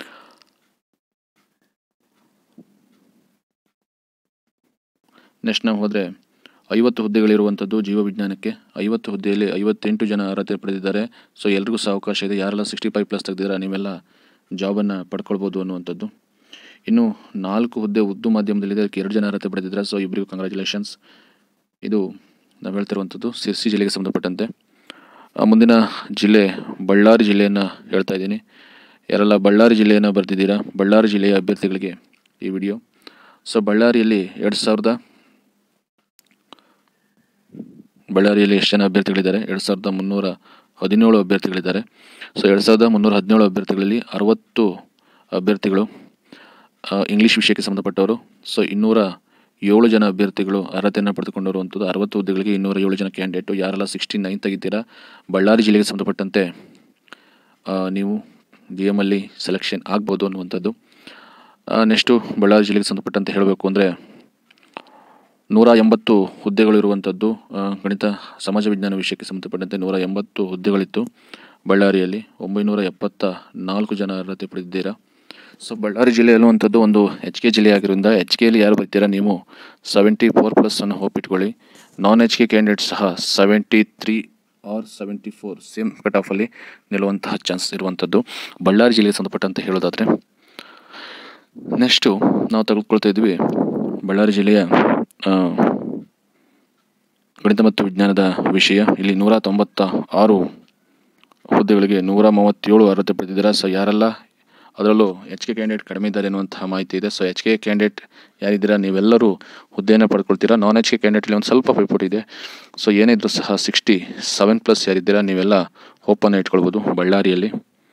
ನೆಕ್ಸ್ಟ್ ನಾವು ಹೋದರೆ ಐವತ್ತು ಹುದ್ದೆಗಳಿರುವಂಥದ್ದು ಜೀವ ವಿಜ್ಞಾನಕ್ಕೆ. ಐವತ್ತು ಹುದ್ದೆಯಲ್ಲಿ ಐವತ್ತೆಂಟು ಜನ ಅರ್ಹತೆ ಪಡೆದಿದ್ದಾರೆ. ಸೊ ಎಲ್ರಿಗೂ ಸಹ ಅವಕಾಶ ಇದೆ. ಯಾರೆಲ್ಲ ಸಿಕ್ಸ್ಟಿ ಫೈವ್ ಪ್ಲಸ್ ತೆಗೆದಿದ್ದೀರಾ ನೀವೆಲ್ಲ ಜಾಬನ್ನು ಪಡ್ಕೊಳ್ಬೋದು ಅನ್ನುವಂಥದ್ದು. ಇನ್ನು ನಾಲ್ಕು ಹುದ್ದೆ ಉರ್ದು ಮಾಧ್ಯಮದಲ್ಲಿದೆ. ಅದಕ್ಕೆ ಎರಡು ಜನ ಅರ್ಹತೆ ಪಡೆದಿದ್ದಾರೆ. ಸೊ ಇಬ್ಬರಿಗೂ ಕಂಗ್ರ್ಯಾಚುಲೇಷನ್ಸ್. ಇದು ನಾವು ಹೇಳ್ತಿರುವಂಥದ್ದು ಸಿರ್ಸಿ ಜಿಲ್ಲೆಗೆ ಸಂಬಂಧಪಟ್ಟಂತೆ. ಮುಂದಿನ ಜಿಲ್ಲೆ ಬಳ್ಳಾರಿ ಜಿಲ್ಲೆಯನ್ನು ಹೇಳ್ತಾ ಇದ್ದೀನಿ. ಯಾರೆಲ್ಲ ಬಳ್ಳಾರಿ ಜಿಲ್ಲೆಯನ್ನು ಬರೆದಿದ್ದೀರಾ, ಬಳ್ಳಾರಿ ಜಿಲ್ಲೆಯ ಅಭ್ಯರ್ಥಿಗಳಿಗೆ ಈ ವಿಡಿಯೋ. ಸೊ ಬಳ್ಳಾರಿಯಲ್ಲಿ ಎರಡು ಸಾವಿರದ ಬಳ್ಳಾರಿಯಲ್ಲಿ ಎಷ್ಟು ಜನ ಅಭ್ಯರ್ಥಿಗಳಿದ್ದಾರೆ? ಎರಡು ಸಾವಿರದ ಮುನ್ನೂರ ಹದಿನೇಳು ಅಭ್ಯರ್ಥಿಗಳಿದ್ದಾರೆ. ಸೊ ಎರಡು ಸಾವಿರದ ಮುನ್ನೂರ ಹದಿನೇಳು ಅಭ್ಯರ್ಥಿಗಳಲ್ಲಿ ಅರವತ್ತು ಅಭ್ಯರ್ಥಿಗಳು ಇಂಗ್ಲೀಷ್ ವಿಷಯಕ್ಕೆ ಸಂಬಂಧಪಟ್ಟವರು. ಸೊ ಇನ್ನೂರ ಏಳು ಜನ ಅಭ್ಯರ್ಥಿಗಳು ಅರ್ಹತೆಯನ್ನು ಪಡೆದುಕೊಂಡಿರುವಂಥದ್ದು. ಅರವತ್ತು ಹುದ್ದೆಗಳಿಗೆ ಇನ್ನೂರ ಏಳು ಜನ ಕ್ಯಾಂಡಿಡೇಟು. ಯಾರೆಲ್ಲ ಸಿಕ್ಸ್ಟಿ ನೈನ್ ತೆಗಿತೀರಾ ಬಳ್ಳಾರಿ ಜಿಲ್ಲೆಗೆ ಸಂಬಂಧಪಟ್ಟಂತೆ ನೀವು ಡಿ ಎಮಲ್ಲಿ ಸೆಲೆಕ್ಷನ್ ಆಗ್ಬೋದು ಅನ್ನುವಂಥದ್ದು. ನೆಕ್ಸ್ಟು ಬಳ್ಳಾರಿ ಜಿಲ್ಲೆಗೆ ಸಂಬಂಧಪಟ್ಟಂತೆ ಹೇಳಬೇಕು ಅಂದರೆ ನೂರ ಎಂಬತ್ತು ಹುದ್ದೆಗಳು ಇರುವಂಥದ್ದು. ಗಣಿತ ಸಮಾಜ ವಿಜ್ಞಾನ ವಿಷಯಕ್ಕೆ ಸಂಬಂಧಪಟ್ಟಂತೆ ನೂರ ಎಂಬತ್ತು ಹುದ್ದೆಗಳಿತ್ತು ಬಳ್ಳಾರಿಯಲ್ಲಿ. ಒಂಬೈನೂರ ಎಪ್ಪತ್ತ ನಾಲ್ಕು ಜನ ಅರ್ಹತೆ ಪಡೆದಿದ್ದೀರಾ. ಸೊ ಬಳ್ಳಾರಿ ಜಿಲ್ಲೆ ಅನ್ನುವಂಥದ್ದು ಒಂದು ಎಚ್ ಕೆ ಜಿಲ್ಲೆ ಆಗಿರೋದ್ರಿಂದ ಎಚ್ ಕೆಯಲ್ಲಿ ಯಾರು ಬರ್ತೀರಾ ನೀವು ಸೆವೆಂಟಿ ಫೋರ್ ಪ್ಲಸ್ ಅನ್ನು ಹೋಪ್ ಇಟ್ಕೊಳ್ಳಿ. ನಾನ್ ಎಚ್ ಕೆ ಕ್ಯಾಂಡಿಡೇಟ್ ಸಹ seventy three or seventy four same cut ಆಫಲ್ಲಿ ನಿಲ್ಲುವಂತಹ ಚಾನ್ಸ್ ಇರುವಂಥದ್ದು ಬಳ್ಳಾರಿ ಜಿಲ್ಲೆಗೆ ಸಂಬಂಧಪಟ್ಟಂತೆ ಹೇಳೋದಾದರೆ. ನೆಕ್ಸ್ಟು ನಾವು ತೆಗೆದುಕೊಳ್ತಾ ಇದ್ವಿ ಬಳ್ಳಾರಿ ಜಿಲ್ಲೆಯ ಗಣಿತ ಮತ್ತು ವಿಜ್ಞಾನದ ವಿಷಯ. ಇಲ್ಲಿ ನೂರ ತೊಂಬತ್ತ ಆರು ಹುದ್ದೆಗಳಿಗೆ ನೂರ ಮೂವತ್ತೇಳು ಅರ್ಹತೆ ಪಡೆದಿದ್ದಾರೆ. ಸೊ ಯಾರೆಲ್ಲ ಅದರಲ್ಲೂ ಎಚ್ ಕೆ ಕ್ಯಾಂಡಿಡೇಟ್ ಕಡಿಮೆ ಇದ್ದಾರೆ ಎನ್ನುವಂತಹ ಮಾಹಿತಿ ಇದೆ. ಸೊ ಎಚ್ ಕೆ ಕ್ಯಾಂಡಿಡೇಟ್ ಯಾರಿದ್ದೀರಾ ನೀವೆಲ್ಲರೂ ಹುದ್ದೆಯನ್ನು ಪಡ್ಕೊಳ್ತೀರಾ. ನಾನ್ ಎಚ್ ಕೆ ಕ್ಯಾಂಡಿಡೇಟ್ಲಿ ಒಂದು ಸ್ವಲ್ಪ ಪೈಪೋಟಿ ಇದೆ. ಸೊ ಏನಿದ್ರು ಸಹ ಸಿಕ್ಸ್ಟಿ ಸೆವೆನ್ ಪ್ಲಸ್ ಯಾರಿದ್ದೀರಾ ನೀವೆಲ್ಲ ಹೋಪನ್ನು ಇಟ್ಕೊಳ್ಬೋದು ಬಳ್ಳಾರಿಯಲ್ಲಿ.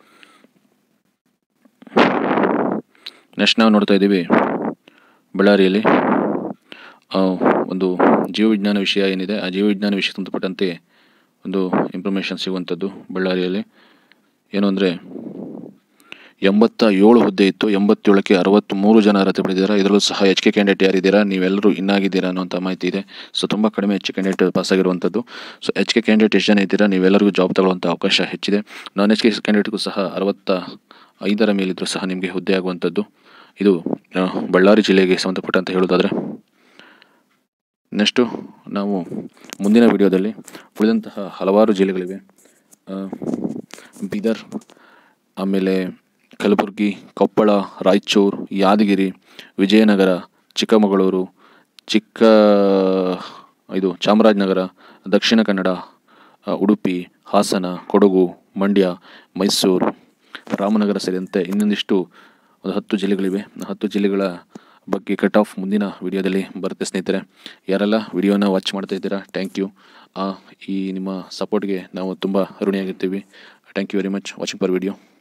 ನೆಕ್ಸ್ಟ್ ನಾವು ನೋಡ್ತಾ ಇದ್ದೀವಿ ಬಳ್ಳಾರಿಯಲ್ಲಿ ಒಂದು ಜೀವವಿಜ್ಞಾನ ವಿಷಯ ಏನಿದೆ ಆ ಜೀವವಿಜ್ಞಾನ ವಿಷಯಕ್ಕೆ ಸಂಬಂಧಪಟ್ಟಂತೆ ಒಂದು ಇನ್ಫಾರ್ಮೇಷನ್ ಸಿಗುವಂಥದ್ದು ಬಳ್ಳಾರಿಯಲ್ಲಿ. ಏನು ಅಂದರೆ ಎಂಬತ್ತ ಏಳು ಹುದ್ದೆ ಇತ್ತು. ಎಂಬತ್ತೇಳಕ್ಕೆ ಅರವತ್ತ್ಮೂರು ಜನ ಅರ್ಹತೆ ಪಡೆದಿದ್ದಾರೆ. ಇದರಲ್ಲೂ ಸಹ ಎಚ್ ಕೆ ಕ್ಯಾಂಡಿಡೇಟ್ ಯಾರಿದ್ದೀರಾ ನೀವೆಲ್ಲರೂ ಇನ್ನಾಗಿದ್ದೀರಾ ಅನ್ನೋಂಥ ಮಾಹಿತಿ ಇದೆ. ಸೊ ತುಂಬ ಕಡಿಮೆ ಎಚ್ ಕೆ ಕ್ಯಾಂಡಿಡೇಟ್ ಪಾಸಾಗಿರುವಂಥದ್ದು. ಸೊ ಎಚ್ ಕೆ ಕ್ಯಾಂಡಿಡೇಟ್ ಎಷ್ಟು ಜನ ಇದ್ದೀರಾ ನೀವೆಲ್ಲರಿಗೂ ಜಾಬ್ ತಗೊಳ್ಳುವಂಥ ಅವಕಾಶ ಹೆಚ್ಚಿದೆ. ನಾನ್ ಎಚ್ ಕೆ ಕ್ಯಾಂಡಿಡೇಟ್ಗೂ ಸಹ ಅರವತ್ತ ಐದರ ಮೇಲಿದ್ದರೂ ಸಹ ನಿಮಗೆ ಹುದ್ದೆ ಆಗುವಂಥದ್ದು. ಇದು ಬಳ್ಳಾರಿ ಜಿಲ್ಲೆಗೆ ಸಂಬಂಧಪಟ್ಟಂತೆ ಹೇಳೋದಾದರೆ. ನೆಕ್ಸ್ಟು ನಾವು ಮುಂದಿನ ವಿಡಿಯೋದಲ್ಲಿ ಉಳಿದಂತಹ ಹಲವಾರು ಜಿಲ್ಲೆಗಳಿವೆ. ಬೀದರ್, ಆಮೇಲೆ ಕಲಬುರಗಿ, ಕೊಪ್ಪಳ, ರಾಯಚೂರು, ಯಾದಗಿರಿ, ವಿಜಯನಗರ, ಚಿಕ್ಕಮಗಳೂರು, ಚಿಕ್ಕ ಇದು ಚಾಮರಾಜನಗರ, ದಕ್ಷಿಣ ಕನ್ನಡ, ಉಡುಪಿ, ಹಾಸನ, ಕೊಡಗು, ಮಂಡ್ಯ, ಮೈಸೂರು, ರಾಮನಗರ ಸೇರಿದಂತೆ ಇನ್ನೊಂದಿಷ್ಟು ಒಂದು ಹತ್ತು ಜಿಲ್ಲೆಗಳಿವೆ. ಹತ್ತು ಜಿಲ್ಲೆಗಳ ಬಗ್ಗೆ ಕಟ್ ಆಫ್ ಮುಂದಿನ ವಿಡಿಯೋದಲ್ಲಿ ಬರುತ್ತೆ ಸ್ನೇಹಿತರೆ. ಯಾರೆಲ್ಲ ವಿಡಿಯೋನ ವಾಚ್ ಮಾಡ್ತಾ ಇದ್ದೀರಾ, ಥ್ಯಾಂಕ್ ಯು. ಈ ನಿಮ್ಮ ಸಪೋರ್ಟ್ಗೆ ನಾವು ತುಂಬ ಋಣಿಯಾಗಿರ್ತೀವಿ. Thank you very much watching for video.